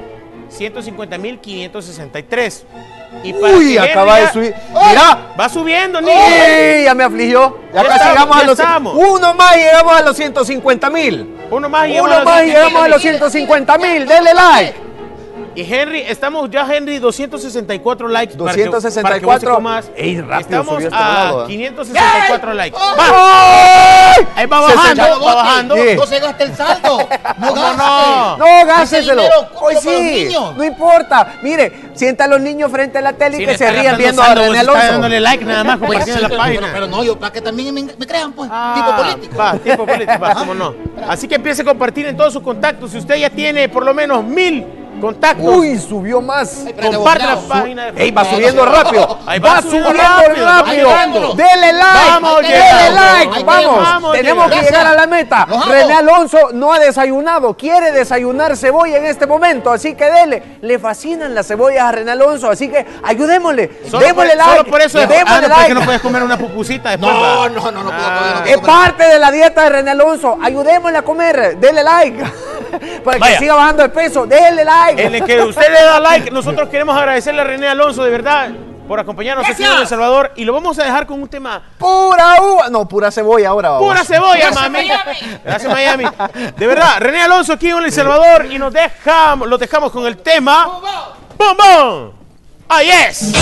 150.563. Y para Uy, que acaba Henry de subir. Mira. va subiendo, niño. Uy, ya me afligió. Ya casi llegamos a los. estamos. Uno más y llegamos a los 150,000. Uno más y Uno llegamos a los más y llegamos a los 150,000. Denle like. Y Henry, estamos ya, Henry, 264 likes. para que vos te 264. comas. Ey, rápido Estamos subió este a lado, ¿eh? 564 likes. ¡Ay! Ahí va bajando, va bajando. Sí. No se gaste el saldo. No gaste. no? No, gásteselo. Ese dinero, Hoy cómpralo para los sí. niños. No importa. Mire, sienta a los niños frente a la tele y Sí, que le se está rían gastando viendo a saldo, René vos estás Alonso. dándole like nada más, compartiendo Sí, la página. pero no, yo, para que también me crean, pues. Ah, Tipo político. Va, tipo político, va, cómo no. Así que empiece a compartir en todos sus contactos. Si usted ya tiene por lo menos 1000 contactos, Uy, subió más. comparte la página de Ey, va Facebook. subiendo rápido. Ahí Va subiendo rápido. Dele like. Vamos Dele llegando. like. Ahí Vamos. vamos Tenemos que llegando. llegar a la meta. Los amo. René Alonso no ha desayunado. Quiere desayunar cebolla en este momento. Así que dele. Le fascinan las cebollas a René Alonso. Así que ayudémosle. Démosle like. Solo por eso es Démosle porque like. no puedes comer una pupusita después. No, va. no puedo comer. Es parte de la dieta de René Alonso. Ayudémosle a comer. Dele like. Para que Vaya. siga bajando de peso. Dele like. En el que usted le da like, nosotros queremos agradecerle a René Alonso de verdad por acompañarnos aquí en El Salvador y lo vamos a dejar con un tema. Pura uva. No, pura cebolla ahora. Vamos. Pura cebolla, mami. Gracias, Miami. De verdad, René Alonso aquí en El Salvador y los dejamos con el tema. ¡Bum, bum! ¡Ah, yes!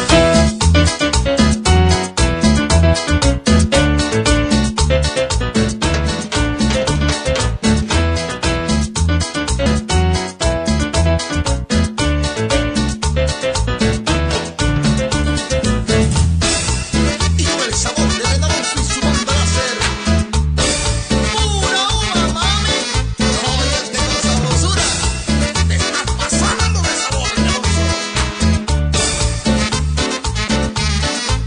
Y con el sabor de René Alonso y su banda láser. ¡Pura uva, mami! ¡Óyete con sabrosura! ¡Te estás pasando de sabor, René Alonso!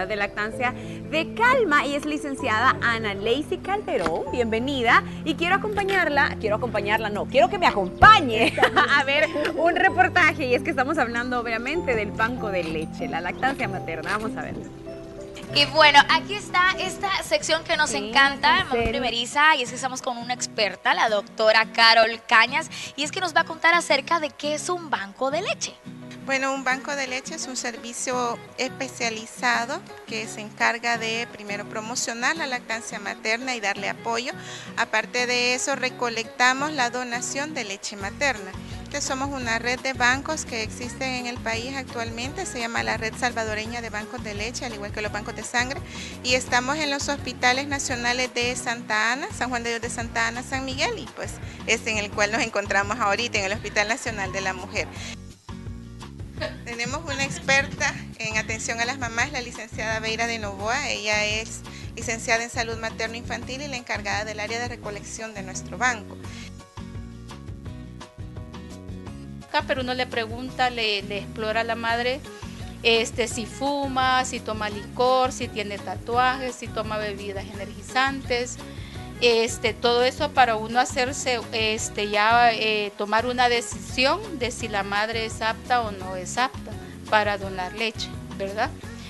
Unidad de Lactancia de Calma y es licenciada Ana Lacey Calderón. Bienvenida. Y quiero que me acompañe a ver un reportaje. Y es que estamos hablando obviamente del banco de leche, la lactancia materna. Vamos a ver. Y bueno, aquí está esta sección que nos encanta, Mamá Primeriza, y es que estamos con una experta, la doctora Carol Cañas, y es que nos va a contar acerca de qué es un banco de leche. Bueno, un banco de leche es un servicio especializado que se encarga de primero promocionar la lactancia materna y darle apoyo. Aparte de eso, recolectamos la donación de leche materna. Somos una red de bancos que existen en el país actualmente, se llama la Red Salvadoreña de Bancos de Leche, al igual que los bancos de sangre, y estamos en los hospitales nacionales de Santa Ana, San Juan de Dios de Santa Ana, San Miguel, y pues es en el cual nos encontramos ahorita, en el Hospital Nacional de la Mujer. Tenemos una experta en atención a las mamás, la licenciada Beira de Novoa. Ella es licenciada en salud materno-infantil y la encargada del área de recolección de nuestro banco. Pero uno le pregunta, le explora a la madre si fuma, si toma licor, si tiene tatuajes, si toma bebidas energizantes, todo eso para uno hacerse tomar una decisión de si la madre es apta o no es apta para donar leche, ¿verdad?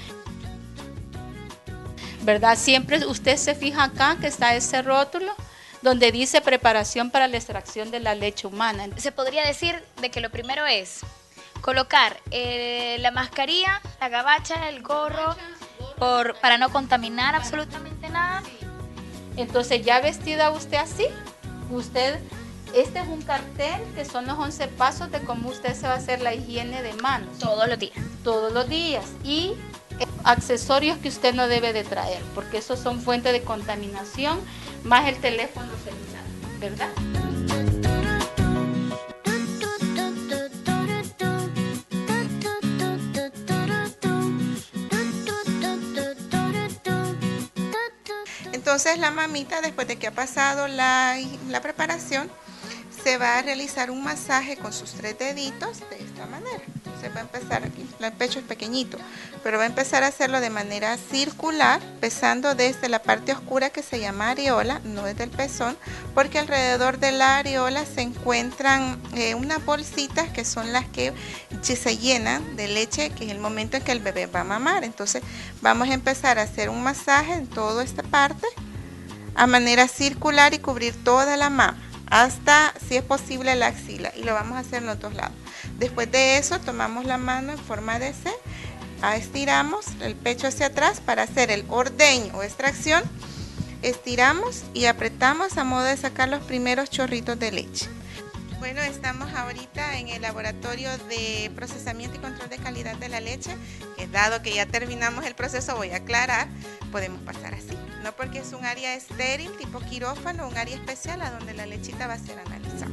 Siempre usted se fija acá que está ese rótulo donde dice preparación para la extracción de la leche humana. Se podría decir de que lo primero es colocar la mascarilla, la gabacha, el gorro, para no contaminar absolutamente nada. Entonces ya vestida usted así, este es un cartel que son los 11 pasos de cómo usted se va a hacer la higiene de manos. Todos los días. Todos los días. Y accesorios que usted no debe de traer, porque esos son fuentes de contaminación, más el teléfono celular, ¿verdad? Entonces la mamita, después de que ha pasado la preparación, se va a realizar un masaje con sus 3 deditos de esta manera. Entonces va a empezar aquí, el pecho es pequeñito, pero va a empezar a hacerlo de manera circular, empezando desde la parte oscura que se llama areola, no desde el pezón, porque alrededor de la areola se encuentran unas bolsitas que son las que se llenan de leche, que es el momento en que el bebé va a mamar. Entonces vamos a empezar a hacer un masaje en toda esta parte, a manera circular y cubrir toda la mama, hasta, si es posible, la axila, y lo vamos a hacer en los 2 lados. Después de eso, tomamos la mano en forma de C, estiramos el pecho hacia atrás para hacer el ordeño o extracción, estiramos y apretamos a modo de sacar los primeros chorritos de leche. Bueno, estamos ahorita en el laboratorio de procesamiento y control de calidad de la leche, que dado que ya terminamos el proceso, voy a aclarar, podemos pasar así. No porque es un área estéril, tipo quirófano, un área especial a donde la lechita va a ser analizada.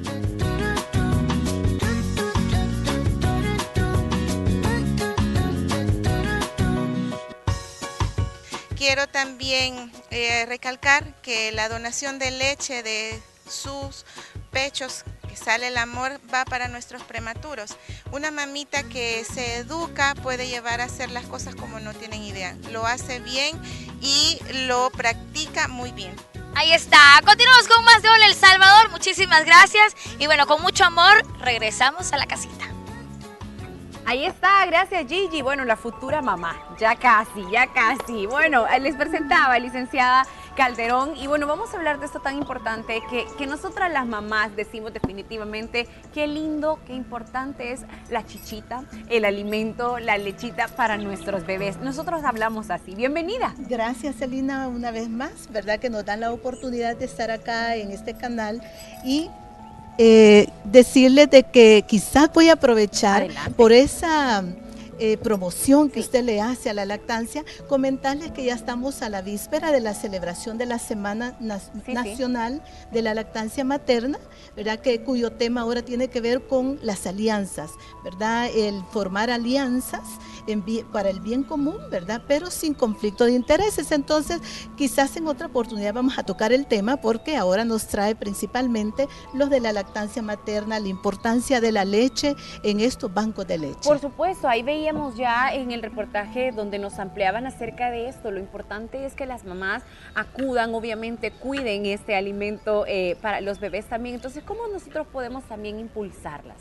Quiero también recalcar que la donación de leche de sus pechos, que sale el amor, va para nuestros prematuros. Una mamita que se educa puede llevar a hacer las cosas como no tienen idea. Lo hace bien y lo practica muy bien. Ahí está, continuamos con más de Hola El Salvador, muchísimas gracias y bueno, con mucho amor regresamos a la casita. Ahí está, gracias Gigi. Bueno, la futura mamá, ya casi, ya casi. Bueno, les presentaba licenciada Calderón y bueno, vamos a hablar de esto tan importante que nosotras las mamás decimos definitivamente qué lindo, qué importante es la chichita, el alimento, la lechita para nuestros bebés. Nosotros hablamos así. Bienvenida. Gracias, Celina, una vez más, ¿verdad? Que nos dan la oportunidad de estar acá en este canal y decirles de que quizás voy a aprovechar por esa promoción que usted le hace a la lactancia, comentarles que ya estamos a la víspera de la celebración de la Semana Nacional de la Lactancia Materna, ¿verdad? Cuyo tema ahora tiene que ver con las alianzas, ¿verdad? El formar alianzas para el bien común, ¿verdad? Pero sin conflicto de intereses. Entonces, quizás en otra oportunidad vamos a tocar el tema porque ahora nos trae principalmente los de la lactancia materna, la importancia de la leche en estos bancos de leche. Por supuesto, ahí veía veíamos ya en el reportaje donde nos ampliaban acerca de esto. Lo importante es que las mamás acudan, obviamente cuiden este alimento para los bebés también. Entonces, ¿cómo nosotros podemos también impulsarlas?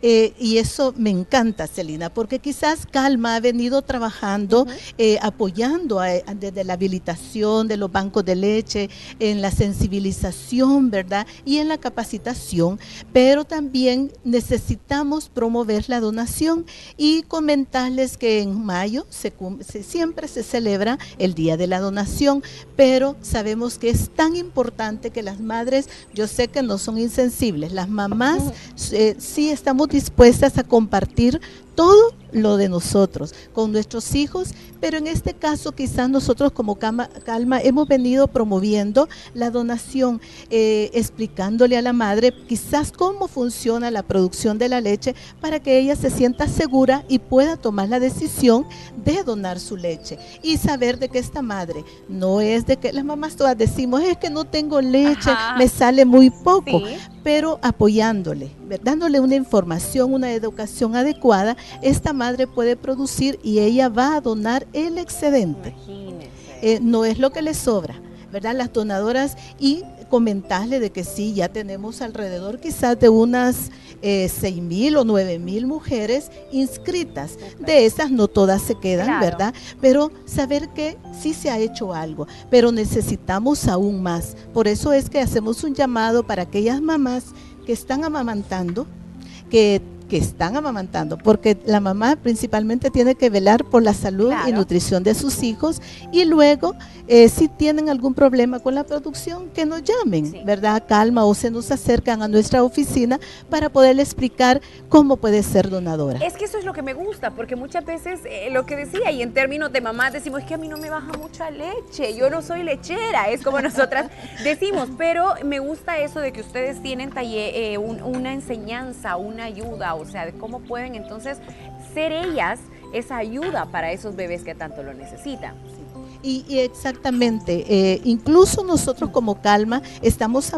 Y eso me encanta, Celina, porque quizás Calma ha venido trabajando, apoyando desde la habilitación de los bancos de leche, en la sensibilización, ¿verdad? Y en la capacitación, pero también necesitamos promover la donación y comentarles que en mayo siempre se celebra el Día de la Donación, pero sabemos que es tan importante que las madres, yo sé que no son insensibles, las mamás sí estamos dispuestas a compartir todo lo de nosotros con nuestros hijos, pero en este caso quizás nosotros como Calma hemos venido promoviendo la donación, explicándole a la madre quizás cómo funciona la producción de la leche para que ella se sienta segura y pueda tomar la decisión de donar su leche y saber de que esta madre no es de que las mamás todas decimos es que no tengo leche, me sale muy poco, pero apoyándole, dándole una información, una educación adecuada, esta madre puede producir y ella va a donar el excedente. No es lo que le sobra, ¿verdad? Las donadoras, y comentarle de que sí, ya tenemos alrededor quizás de unas 6,000 o 9,000 mujeres inscritas. De esas no todas se quedan, ¿verdad? Pero saber que sí se ha hecho algo, pero necesitamos aún más. Por eso es que hacemos un llamado para aquellas mamás que están amamantando, que están amamantando, porque la mamá principalmente tiene que velar por la salud y nutrición de sus hijos, y luego si tienen algún problema con la producción, que nos llamen, ¿verdad? Calma, o se nos acercan a nuestra oficina para poderle explicar cómo puede ser donadora. Es que eso es lo que me gusta, porque muchas veces lo que decía, y en términos de mamás decimos, es que a mí no me baja mucha leche, yo no soy lechera, es como nosotras decimos, pero me gusta eso de que ustedes tienen una enseñanza, una ayuda, o sea, de cómo pueden entonces ser ellas esa ayuda para esos bebés que tanto lo necesitan. Y exactamente, incluso nosotros como Calma estamos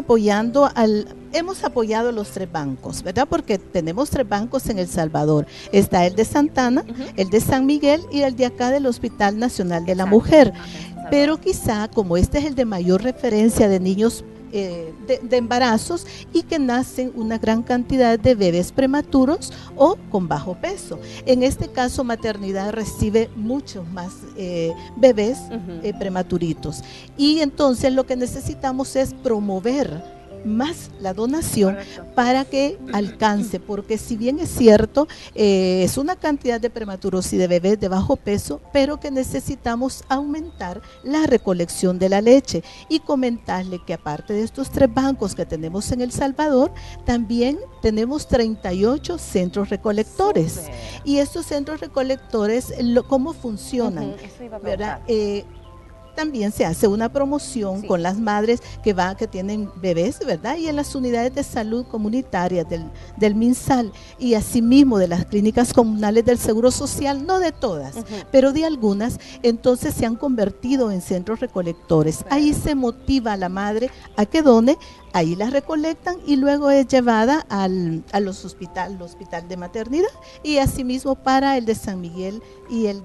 hemos apoyado los 3 bancos, ¿verdad? Porque tenemos 3 bancos en El Salvador. Está el de Santana, el de San Miguel y el de acá del Hospital Nacional de la Mujer. Pero quizá, como este es el de mayor referencia de niños de embarazos y que nacen una gran cantidad de bebés prematuros o con bajo peso. En este caso, maternidad recibe muchos más bebés prematuritos. Y entonces lo que necesitamos es promover más la donación para que alcance, porque si bien es cierto, es una cantidad de prematuros y de bebés de bajo peso, pero que necesitamos aumentar la recolección de la leche, y comentarle que aparte de estos 3 bancos que tenemos en El Salvador, también tenemos 38 centros recolectores. Y estos centros recolectores, ¿cómo funcionan? ¿Verdad? También se hace una promoción con las madres que tienen bebés, ¿verdad? Y en las unidades de salud comunitarias del MinSal, y asimismo de las clínicas comunales del Seguro Social, no de todas, pero de algunas, entonces se han convertido en centros recolectores. Ahí se motiva a la madre a que done, ahí la recolectan y luego es llevada al hospital de maternidad, y asimismo para el de San Miguel y el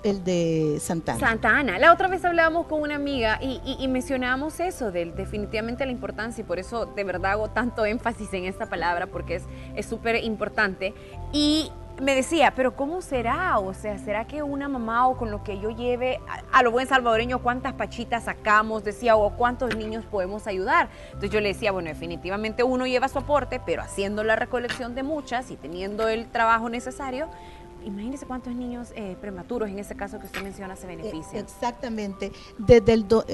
de Santa Ana. La otra vez hablábamos con una amiga y mencionábamos eso, definitivamente la importancia, y por eso de verdad hago tanto énfasis en esta palabra, porque es súper importante. Y me decía, pero ¿cómo será? O sea, ¿será que una mamá, o con lo que yo lleve, a lo buen salvadoreño, cuántas pachitas sacamos? Decía, o cuántos niños podemos ayudar. Entonces yo le decía, bueno, definitivamente uno lleva su aporte, pero haciendo la recolección de muchas y teniendo el trabajo necesario, imagínese cuántos niños prematuros, en ese caso que usted menciona, se benefician. Exactamente. Desde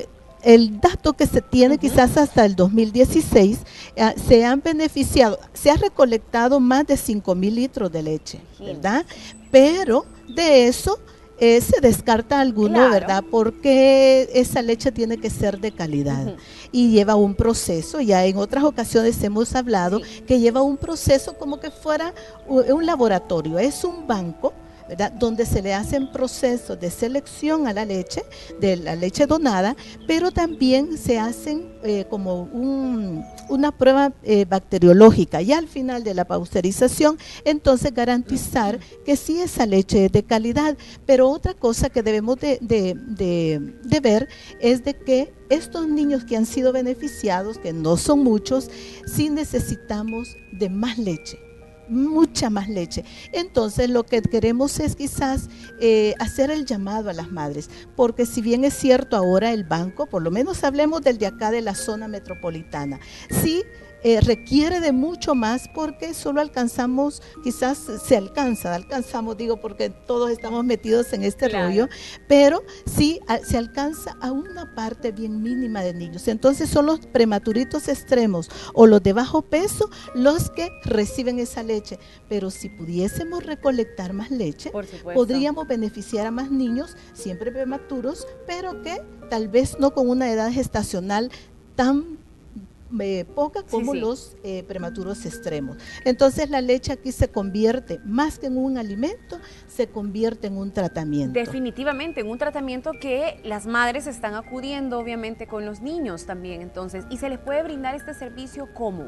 el dato que se tiene quizás hasta el 2016, se han beneficiado, se ha recolectado más de 5,000 litros de leche, ¿verdad? Pero de eso se descarta alguno, ¿verdad? Porque esa leche tiene que ser de calidad y lleva un proceso. Ya en otras ocasiones hemos hablado que lleva un proceso como que fuera un laboratorio, es un banco, ¿verdad? Donde se le hacen procesos de selección a la leche, de la leche donada, pero también se hacen como una prueba bacteriológica, y al final de la pasteurización, entonces garantizar que sí esa leche es de calidad. Pero otra cosa que debemos de ver es de que estos niños que han sido beneficiados, que no son muchos, sí necesitamos de más leche, mucha más leche. Entonces lo que queremos es quizás hacer el llamado a las madres, porque si bien es cierto ahora el banco, por lo menos hablemos del de acá de la zona metropolitana, sí requiere de mucho más, porque solo alcanzamos, quizás alcanzamos digo porque todos estamos metidos en este rollo, pero sí se alcanza a una parte bien mínima de niños. Entonces son los prematuritos extremos o los de bajo peso los que reciben esa leche, pero si pudiésemos recolectar más leche, podríamos beneficiar a más niños, siempre prematuros, pero que tal vez no con una edad gestacional tan poca como los prematuros extremos. Entonces la leche aquí se convierte, más que en un alimento, se convierte en un tratamiento. Definitivamente, en un tratamiento que las madres están acudiendo obviamente con los niños también. Entonces, ¿y se les puede brindar este servicio cómo?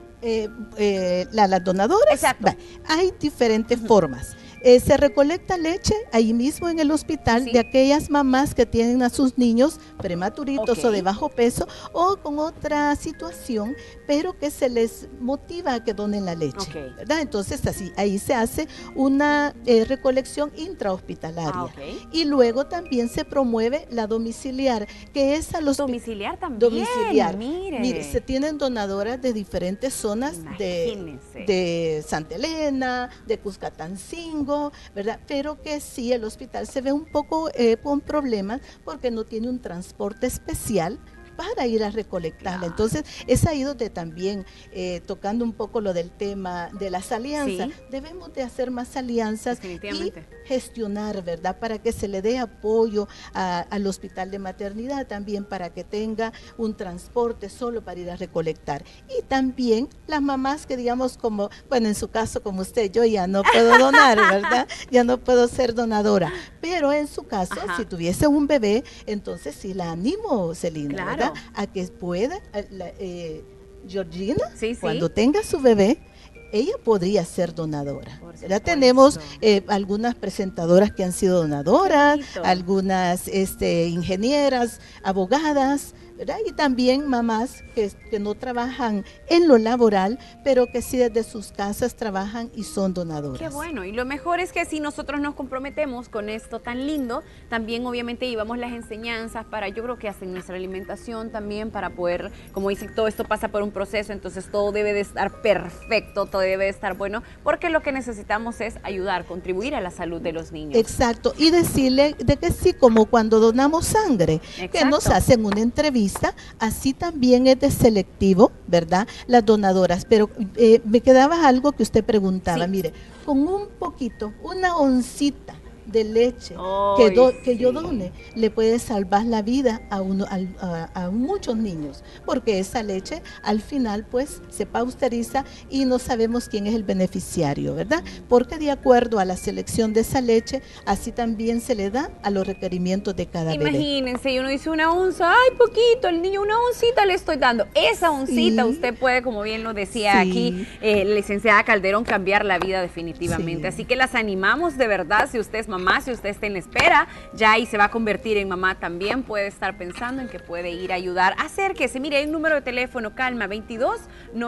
Las donadoras. Exacto. Hay diferentes formas. Se recolecta leche ahí mismo en el hospital de aquellas mamás que tienen a sus niños prematuritos o de bajo peso o con otra situación, pero que se les motiva a que donen la leche, ¿verdad? Entonces ahí se hace una recolección intrahospitalaria. Y luego también se promueve la domiciliar, que es a los... Domiciliar también. Domiciliar. Mire, se tienen donadoras de diferentes zonas de Santa Elena, de Cuscatancingo, ¿verdad? Pero que sí, el hospital se ve un poco con problemas porque no tiene un transporte especial para ir a recolectarla. Entonces, es ahí donde también, tocando un poco lo del tema de las alianzas, debemos de hacer más alianzas y gestionar, ¿verdad? Para que se le dé apoyo al hospital de maternidad, también para que tenga un transporte solo para ir a recolectar. Y también las mamás que digamos como, bueno, en su caso como usted, yo ya no puedo donar, ¿verdad? Ya no puedo ser donadora. Pero en su caso, si tuviese un bebé, entonces sí la animo, Celina, ¿verdad? A que pueda, Georgina, cuando tenga su bebé, ella podría ser donadora. Ya tenemos algunas presentadoras que han sido donadoras, algunas ingenieras, abogadas, ¿verdad? Y también mamás que no trabajan en lo laboral, pero que sí desde sus casas trabajan y son donadoras. Qué bueno, y lo mejor es que si nosotros nos comprometemos con esto tan lindo, también obviamente llevamos las enseñanzas para, yo creo que hasta en nuestra alimentación también, para poder, como dicen, todo esto pasa por un proceso, entonces todo debe de estar perfecto, todo debe de estar bueno, porque lo que necesitamos es ayudar, contribuir a la salud de los niños. Exacto, y decirle de que sí, como cuando donamos sangre, que nos hacen una entrevista, así también es de selectivo, ¿verdad? Las donadoras, pero me quedaba algo que usted preguntaba, mire, con un poquito, una oncita de leche que yo done, le puede salvar la vida a muchos niños, porque esa leche al final pues se pasteuriza y no sabemos quién es el beneficiario, ¿verdad? Porque de acuerdo a la selección de esa leche, así también se le da a los requerimientos de cada bebé. Imagínense, y uno dice una onza, ay, poquito, el niño una oncita le estoy dando. Esa oncita usted puede, como bien lo decía aquí, licenciada Calderón, cambiar la vida definitivamente. Así que las animamos de verdad, si usted es mamá, si usted está en espera, ya ahí se va a convertir en mamá también, puede estar pensando en que puede ir a ayudar. Acérquese, mire, hay un número de teléfono, calma, 22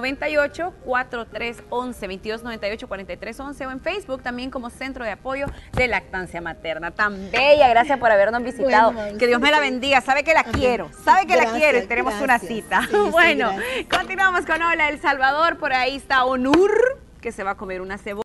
98 4311, 22 98 4311, o en Facebook también como Centro de Apoyo de Lactancia Materna. Tan bella, gracias por habernos visitado. Bueno, que Dios me la bendiga, sabe que la quiero, sabe que la quiero y tenemos una cita. Bueno, continuamos con Hola El Salvador, por ahí está Onur, que se va a comer una cebolla.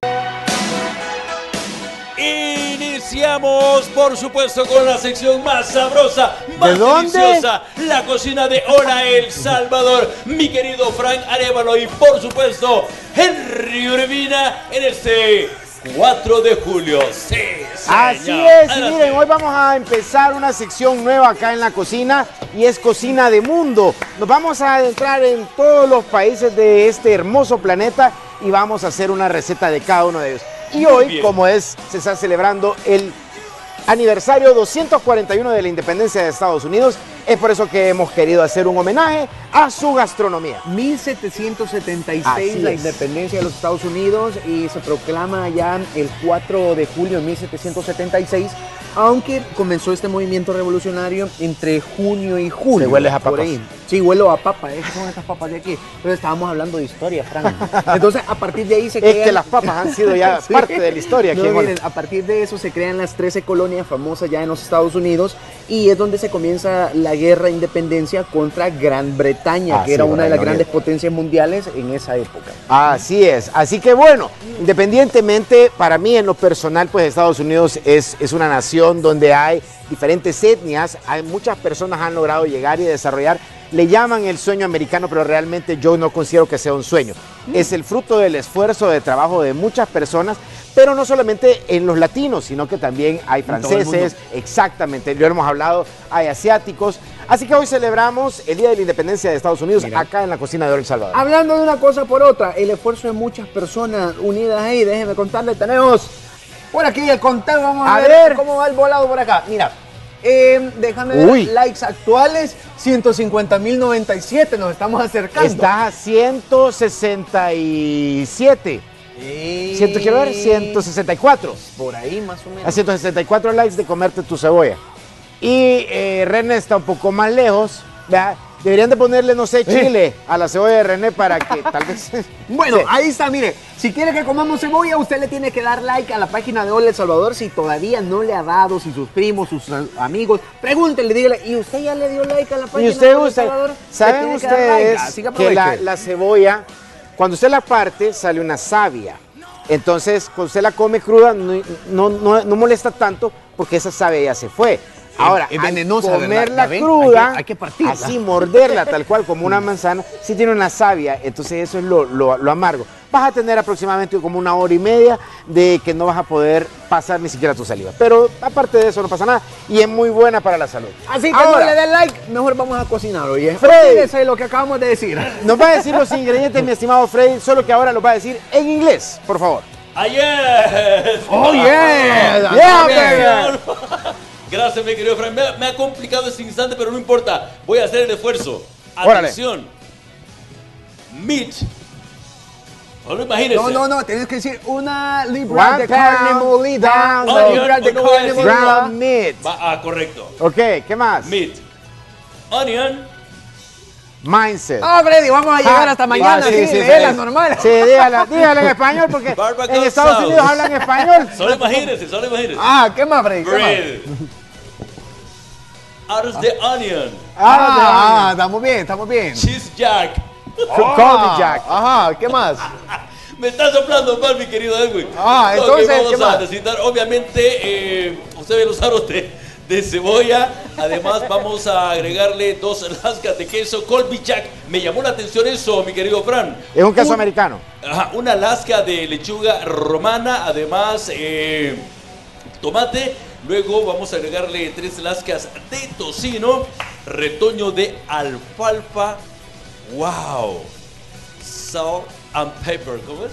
Iniciamos, por supuesto, con la sección más sabrosa, más deliciosa, la cocina de Hola El Salvador. Mi querido Frank Arévalo y, por supuesto, Henry Urbina en este 4 de julio. Sí, señor. Así es, y miren, hoy vamos a empezar una sección nueva acá en la cocina y es Cocina de Mundo. Nos vamos a adentrar en todos los países de este hermoso planeta y vamos a hacer una receta de cada uno de ellos. Y hoy, como se está celebrando el aniversario 241 de la independencia de Estados Unidos, es por eso que hemos querido hacer un homenaje a su gastronomía. 1776 la independencia de los Estados Unidos y se proclama ya el 4 de julio de 1776, aunque comenzó este movimiento revolucionario entre junio y julio. Se huele a papas. Sí, huelo a papa, son estas papas de aquí. Entonces estábamos hablando de historia, Frank. Entonces a partir de ahí se crean... Es que las papas han sido ya parte de la historia. Aquí miren, a partir de eso se crean las 13 colonias famosas ya en los Estados Unidos y es donde se comienza la guerra de independencia contra Gran Bretaña, que era una de las grandes potencias mundiales en esa época. Así es. Así que bueno, independientemente, para mí en lo personal, pues Estados Unidos es una nación donde hay diferentes etnias, muchas personas han logrado llegar y desarrollar. Le llaman el sueño americano, pero realmente yo no considero que sea un sueño. Es el fruto del esfuerzo de trabajo de muchas personas, pero no solamente en los latinos, sino que también hay franceses, exactamente, ya lo hemos hablado, hay asiáticos. Así que hoy celebramos el Día de la Independencia de Estados Unidos acá en la cocina de Oro El Salvador. Hablando de una cosa por otra, el esfuerzo de muchas personas unidas ahí, déjenme contarles, tenemos por aquí el conteo, vamos a ver cómo va el volado por acá. Mira. Déjame ver, likes actuales, 150.097, nos estamos acercando. Estás a 167. Quiero ver, 164. Por ahí más o menos. A 164 likes de comerte tu cebolla. Y René está un poco más lejos, ¿verdad? Deberían de ponerle, no sé, chile a la cebolla de René para que tal vez... Bueno, ahí está, mire. Si quiere que comamos cebolla, usted le tiene que dar like a la página de Hola El Salvador. Si todavía no le ha dado, si sus primos, sus amigos, pregúntenle, dígale, ¿y usted ya le dio like a la página de Hola El Salvador? ¿Saben ustedes que la cebolla, cuando usted la parte, sale una savia? Entonces, cuando usted la come cruda, no molesta tanto porque esa savia ya se fue. Ahora, es venenosa, comerla cruda, hay que partirla, así morderla tal cual como una manzana, sí tiene una savia, entonces eso es lo amargo. Vas a tener aproximadamente como 1 hora y media de que no vas a poder pasar ni siquiera tu saliva. Pero aparte de eso no pasa nada y es muy buena para la salud. Así que ahora, no le den like, mejor vamos a cocinar, oye. Freddy, eso es lo que acabamos de decir. Nos va a decir los ingredientes, mi estimado Freddy, solo que ahora los va a decir en inglés, por favor. Ayer. Oh, yeah. Yeah, gracias, mi querido Frank. Me ha complicado este instante, pero no importa. Voy a hacer el esfuerzo. Atención. Meat. No lo imagínense. No, tienes que decir una libra de carne molida. Una libra de carne molida. Ground meat. Correcto. Ok, ¿qué más? Meat. Onion. Mindset. Freddy, vamos a llegar hasta mañana. Sí, léela normal. Sí, dígala en español porque en Estados Unidos hablan español. Solo imagínense. ¿Qué más, Freddy? Bread. Out of the onion. Estamos bien. Cheese jack. Colby jack. Ajá, ¿qué más? Me está soplando mal, mi querido Edwin. Entonces, vamos a necesitar, obviamente, usted ve los aros de cebolla. Además, vamos a agregarle 2 lascas de queso Colby jack. Me llamó la atención eso, mi querido Fran. Es un queso americano. Una lasca de lechuga romana. Además, tomate. Luego vamos a agregarle 3 lascas de tocino, retoño de alfalfa. ¡Wow! Salt and pepper, ¿cómo es?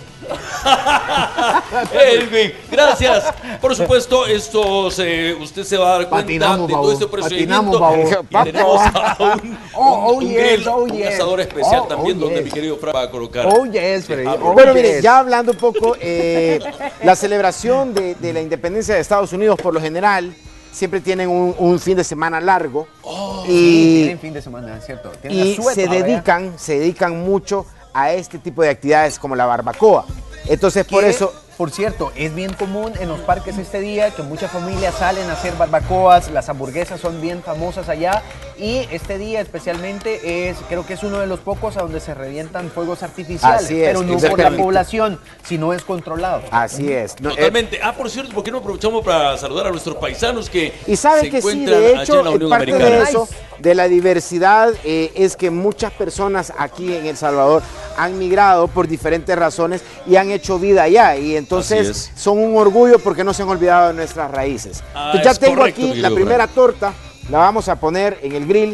Edwin, gracias. Por supuesto, usted se va a dar cuenta de todo este procedimiento. Y tenemos a un grill, un asador especial también, donde mi querido Frank va a colocar. Bueno, mire, ya hablando un poco, la celebración de la independencia de Estados Unidos, por lo general, siempre tienen un fin de semana largo. Tienen fin de semana, es cierto. Y se dedican mucho a este tipo de actividades como la barbacoa. Entonces, por eso... Por cierto, es bien común en los parques este día que muchas familias salen a hacer barbacoas, las hamburguesas son bien famosas allá y este día especialmente creo que es uno de los pocos a donde se revientan fuegos artificiales, pero no por la población, sino es controlado. Así es. Totalmente. Por cierto, ¿por qué no aprovechamos para saludar a nuestros paisanos que y saben que sí, de hecho, parte de eso, de la diversidad, es que muchas personas aquí en El Salvador han migrado por diferentes razones y han hecho vida allá y entonces son un orgullo porque no se han olvidado de nuestras raíces. Entonces ya tengo aquí la primera torta, la vamos a poner en el grill.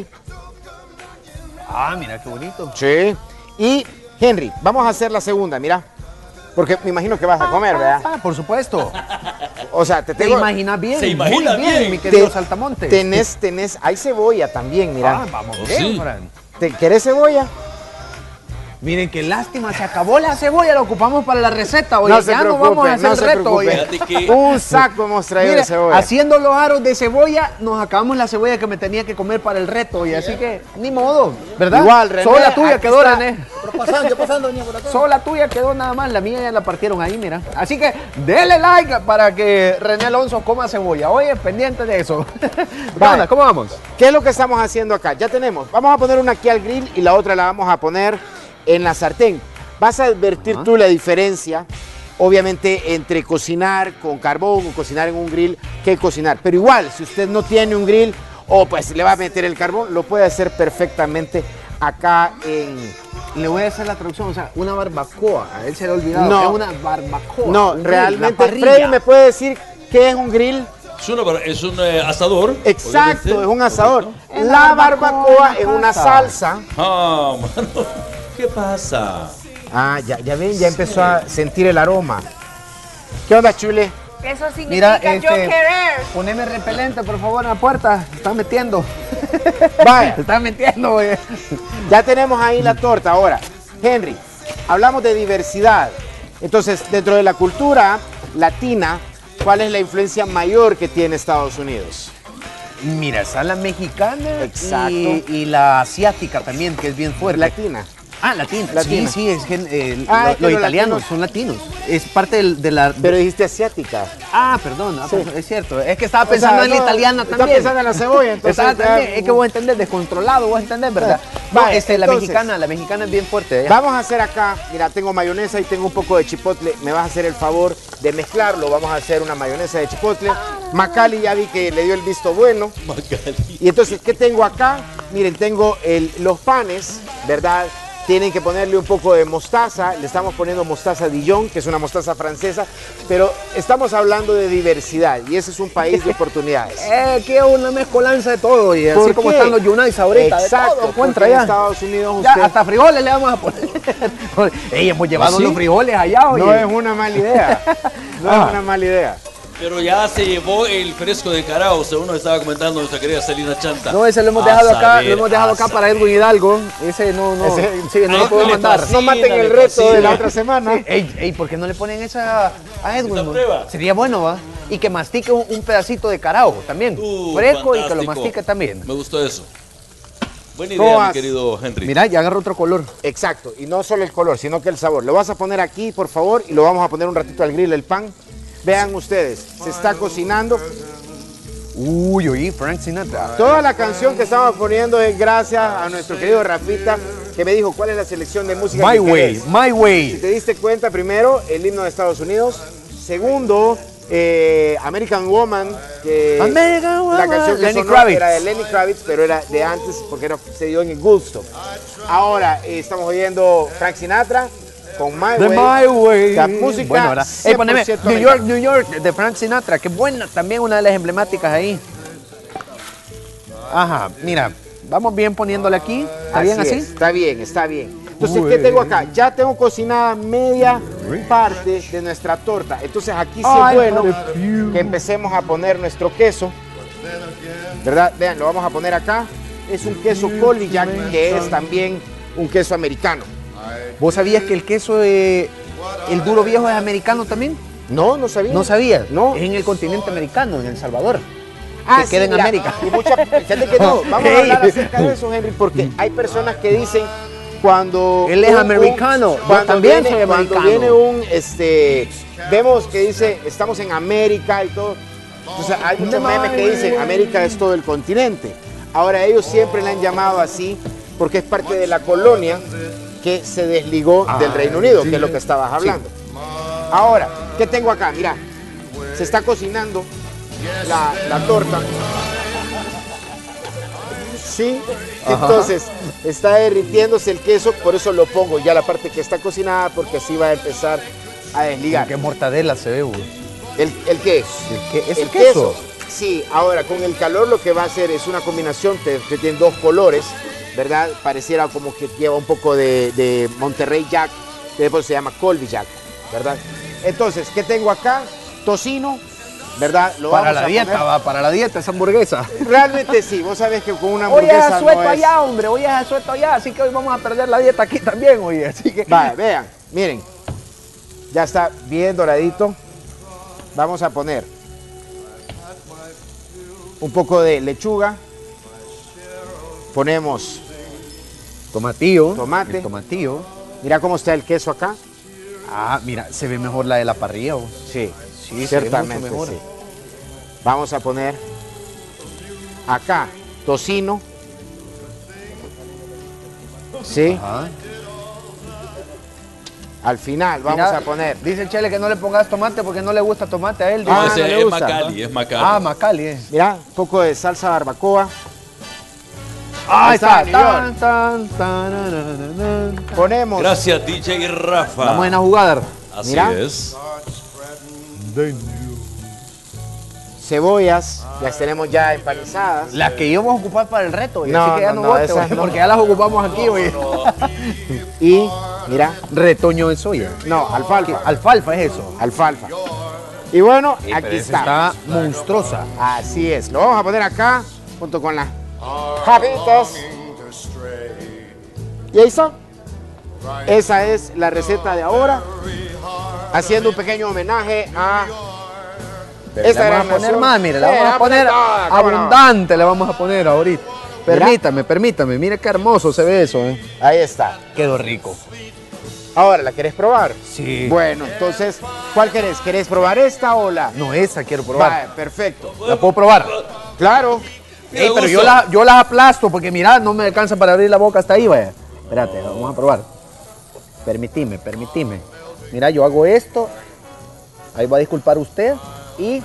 Mira qué bonito. Sí. Y Henry, vamos a hacer la segunda, mira. Porque me imagino que vas a comer, ¿verdad? Por supuesto. O sea, ¿Te imaginas bien? Se imagina Muy bien, bien. mi querido Saltamontes. Hay cebolla también, mira. Vamos bien, bien, sí. ¿Querés cebolla? Miren qué lástima, se acabó la cebolla, la ocupamos para la receta. Oye, No se ya no preocupe, vamos a hacer no se el reto. preocupe. Oye. Un saco hemos traído Mire, de cebolla. haciendo los aros de cebolla, nos acabamos la cebolla que me tenía que comer para el reto. Y así que, ni modo, ¿verdad? Igual, René, Solo la tuya aquí quedó, está. René. Pero pasando, doña, por acá. Solo la tuya quedó nada más, la mía ya la partieron ahí, mira. Así que denle like para que René Alonso coma cebolla. Oye, pendiente de eso. ¿Qué onda? ¿Cómo vamos? ¿Qué es lo que estamos haciendo acá? Ya tenemos. Vamos a poner una aquí al grill y la otra la vamos a poner en la sartén. Vas a advertir tú la diferencia, obviamente, entre cocinar con carbón o cocinar en un grill que cocinar. Pero igual, si usted no tiene un grill o pues le va a meter el carbón, lo puede hacer perfectamente acá en... Le voy a hacer la traducción, o sea, una barbacoa. A él se le ha olvidado. No. Es una barbacoa. No, un grill, la realmente, parrilla. Freddy, ¿me puede decir qué es un grill? Es un asador. Exacto, obviamente. es un asador. Es La barbacoa barbacoa en es una casa. salsa. Ah, mano. ¿Qué pasa? Ah, ya ven, ya empezó a sentir el aroma. ¿Qué onda, Chule? Eso Mira, significa yo querer. poneme repelente, por favor, en la puerta. Se están metiendo. Vaya. Se están metiendo, oye. Ya tenemos ahí la torta. Ahora, Henry, hablamos de diversidad. Entonces, dentro de la cultura latina, ¿cuál es la influencia mayor que tiene Estados Unidos? Mira, está la mexicana. Exacto. Y la asiática también, que es bien fuerte. Latina. Ah, latina. Latina. Sí, es que es los que los italianos latinos- son latinos. Es parte de la... Pero dijiste asiática. Ah, perdón, Sí. es cierto. Es que estaba pensando O sea, en la no, italiana está también. pensando en la cebolla, entonces Estaba ya- también, es que voy a entender, descontrolado, voy a entender, ¿verdad? No, Vaya, la entonces- mexicana es bien fuerte. ya. Vamos a hacer acá, mira, tengo mayonesa y tengo un poco de chipotle. Me vas a hacer el favor de mezclarlo. Vamos a hacer una mayonesa de chipotle. Macali ya vi que le dio el visto bueno. Y entonces, ¿qué tengo acá? Miren, tengo los panes, ¿verdad? Tienen que ponerle un poco de mostaza. Le estamos poniendo mostaza Dijon, que es una mostaza francesa. Pero estamos hablando de diversidad y ese es un país de oportunidades. Que una mezcolanza de todo. Y así ¿Por como qué? están los Unites ahorita. Exacto, de todo porque encuentra en ya. Estados Unidos Ya, usted- hasta frijoles le vamos a poner. Ey, hemos llevado ¿Ah, sí? los frijoles allá, oye. No es una mala idea. No es una mala idea. Pero ya se llevó el fresco de Carao, según nos estaba comentando nuestra querida Celina Chanta. No, ese lo hemos A dejado acá, saber, lo hemos dejado a acá para Edwin Hidalgo. Ese no lo puedo mandar. No maten el reto de la otra semana. Sí. Ey, ¿por qué no le ponen esa a Edwin? Esa man? prueba. Sería bueno, ¿va? Y que mastique un pedacito de carao también. Fresco y que lo fantástico. mastique también. Me gustó eso. Buena ¿Cómo idea, mi vas? querido Henry. Mira, ya agarró otro color. Exacto, y no solo el color, sino que el sabor. Lo vas a poner aquí, por favor, y lo vamos a poner un ratito al grill, el pan. Vean ustedes, se está cocinando. Uy, oí, Frank Sinatra. Toda la canción que estamos poniendo es gracias a nuestro querido Rafita, que me dijo cuál es la selección de música My que Way, querés. My Way. Si te diste cuenta, primero, el himno de Estados Unidos. Segundo, American Woman, que American Woman. la canción que Lenny sonó Kravitz. era de Lenny Kravitz, pero era de antes porque se dio en el Woodstock. Ahora estamos oyendo Frank Sinatra con My The Way. My Way. La música Bueno, ¿verdad? Ey, poneme 100% New York, americana. New York, de Frank Sinatra. Qué buena, también una de las emblemáticas ahí. Ajá, mira, vamos bien poniéndole aquí. ¿Está bien así? Está bien, está bien. Entonces, Uy. ¿qué tengo acá? Ya tengo cocinada media parte de nuestra torta. Entonces, aquí sí Ay, es bueno padre. que empecemos a poner nuestro queso. ¿Verdad? Vean, lo vamos a poner acá. Es un queso Colby Jack, que es también un queso americano. ¿Vos sabías que el queso, el duro viejo es americano también? No, no sabía. ¿No sabías? No. Es en el continente americano, en El Salvador. Ah, que queda en mira, América. y fíjate que no. Vamos a hablar acerca de eso, Henry, porque hay personas que dicen cuando Él es americano, yo cuando también viene, soy cuando americano. viene vemos que dice estamos en América y todo. Entonces hay muchos memes que dicen América es todo el continente. Ahora ellos siempre le han llamado así porque es parte de la colonia que se desligó del Reino Unido, que es lo que estabas hablando. Ahora, ¿qué tengo acá? Mira, se está cocinando la torta. Sí, entonces está derritiéndose el queso, por eso lo pongo ya la parte que está cocinada, porque así va a empezar a desligar. Qué mortadela se ve, güey. ¿El qué? ¿Es el queso? Sí, ahora con el calor lo que va a hacer es una combinación que tiene dos colores, ¿verdad? Pareciera como que lleva un poco de Monterrey Jack, que después se llama Colby Jack. ¿verdad? Entonces, ¿qué tengo acá? Tocino, ¿verdad? Lo Para vamos la a dieta, poner. va, para la dieta esa hamburguesa. Realmente sí, vos sabés que con una Hoy es hamburguesa asueto no es... allá, hombre, hoy es asueto allá, así que hoy vamos a perder la dieta aquí también, oye, así que... Vale, vean, miren, ya está bien doradito. Vamos a poner un poco de lechuga. Ponemos tomatillo. Tomate. El tomatillo. Mira cómo está el queso acá. Ah, mira, se ve mejor la de la parrilla. ¿Vos? Sí, Sí, ciertamente se ve mucho mejor. sí. Vamos a poner acá tocino. Sí. Ajá. Al final vamos Mira, a poner. Dice el Chele que no le pongas tomate porque no le gusta tomate a él. No, dice. ese no le es gusta. Macali, es Macali. Ah, Macali es. Mira, un poco de salsa barbacoa. Ahí está. New York. Ponemos. Gracias, DJ Rafa. Vamos a jugar. Así Mira. es. Cebollas, las tenemos ya empanizadas. Las que íbamos a ocupar para el reto, oye, No, así que ya no, no, no, vote, esas oye, no. porque ya las ocupamos aquí, oye. Y, mira. Retoño de soya. No, alfalfa. Alfalfa es eso. Alfalfa. Y bueno, Sí, aquí pero esa está. está monstruosa. Así es. Lo vamos a poner acá, junto con las papitas. Y ahí está. Esa es la receta de ahora. Haciendo un pequeño homenaje a Pero esta le gran vamos a poner nación. más, mire, le Sí, vamos a poner toda, cómo no. abundante, le vamos a poner ahorita. Permítame, mire qué hermoso se ve eso, Ahí está. Quedó rico. Ahora, ¿la querés probar? Sí. Bueno, entonces, ¿cuál querés? ¿Querés probar esta o la? No, esa quiero probar. Vale, perfecto. ¿La puedo probar? Claro. Ey, pero yo las aplasto porque mira, no me alcanza para abrir la boca hasta ahí, vaya. Espérate, vamos a probar. Permitime. Mira, yo hago esto. Ahí va a disculpar usted. Y...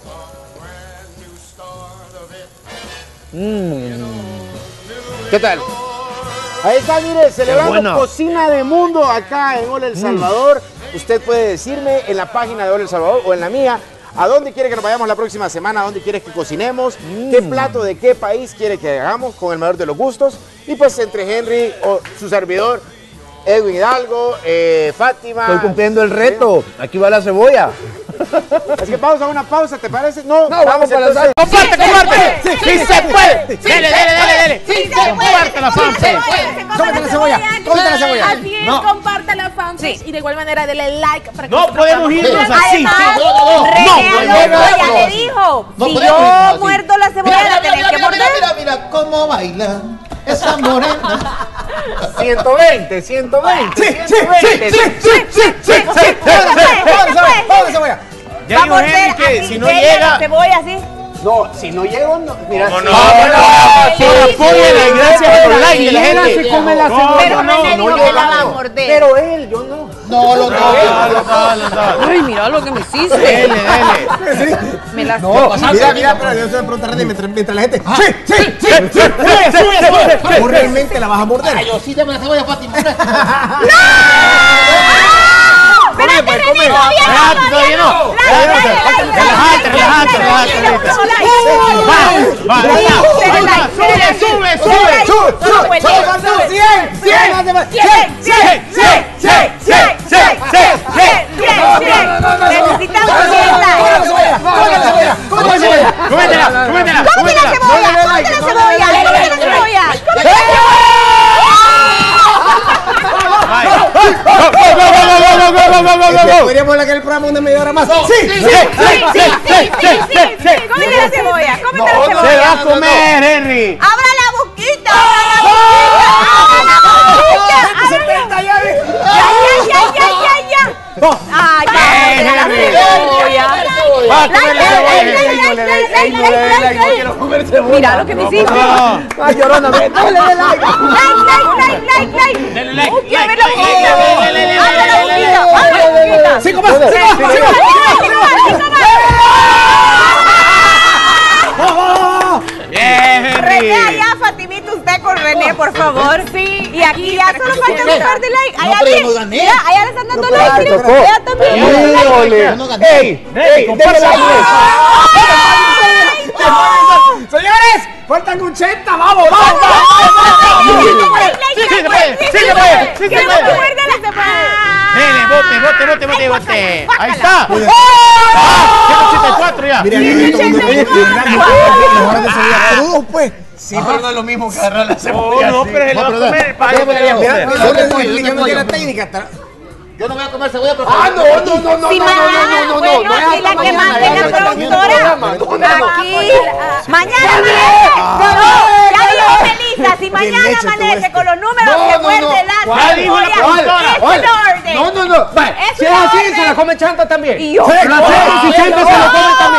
¿Qué tal? Ahí está, mire, celebrando buena. Cocina de Mundo acá en Hola El Salvador. Usted puede decirme en la página de Hola El Salvador o en la mía a dónde quiere que nos vayamos la próxima semana, a dónde quiere que cocinemos, qué plato de qué país quiere que hagamos con el mayor de los gustos. Y pues entre Henry o su servidor, Edwin Hidalgo, Fátima. Estoy cumpliendo el reto. Aquí va la cebolla. Es que pausa, una pausa, ¿te parece? No, vamos para la sala. ¡Comparte! ¡Sí se puede! ¡Dele! ¡Sí se puede! ¡Comparte la fanpage! ¡Cómete la cebolla! ¡Cómete la cebolla! Así es, No. comparta la fanpage y de igual manera dele like para que No nosotros podemos podamos- irnos así. René Alonso ya le dijo, No si podemos yo irnos así. muerdo la cebolla la tenés que morder. Mira cómo baila esa morena. 120. Ya dijo Henry que si no llega... Cebolla, sí. No, si no llego, no. Mira, No, si- no, apóyenle, gracias por el like de la Llega, gente. se come la No, cebolla. Pero no, René dijo no, que la no. va a morder. Pero él, yo no. No. Ay, mira lo que me hiciste. Dele. Me las Mira, pero yo te voy a preguntar, René, mientras la gente. ¡Sí! ¿Vos realmente la vas a morder? Yo sí, dame la cebolla, Fátima. Espérate, René, Todavía no. Relájate. Podríamos hablar que el programa una media hora más. ¡Sí! ¡Cómete la cebolla! ¡Cómete la cebolla! Se va a comer, Henry. ¡Abra la boquita! ¡Abra la boquita! ¡Ya! ¡Ay, ya! Va a comer la cebolla. Mira lo que me hiciste. Ay, llorona, dale like. Dale like. ¡Quiero ver la boquita! ¡Abra la boquita! ¡Abra la boquita! ¡Cinco más! Bien, René, Henry. allá, Fatimita, usted con René, por favor. Sí. Y aquí ya solo falta un par de likes. Allá pero sí. yo no gané. Mira, allá le están dando likes. pero Miren, allá también. Híjole. no gané. Ey, comparte dale like. Señores, faltan 80, vamos. Sí se puede. ¡Que no me muerda la cebolla! Dele, bote. llévate. Ahí está. Mira. 184 ya. Mira, crudos, pues. Sí, pero no es lo mismo que agarrar la cebolla. No, pero se lo va a comer el payo. Mira la técnica. Yo no voy a comer cebolla, pero... Si la que mantenga productora aquí, mañana amanece. Ya dijo Melissa, si mañana amanece con los números que muerde la cebolla, es el orden. No. Si es así, se la come Chanta también. Y yo. Si Chanta se la come también.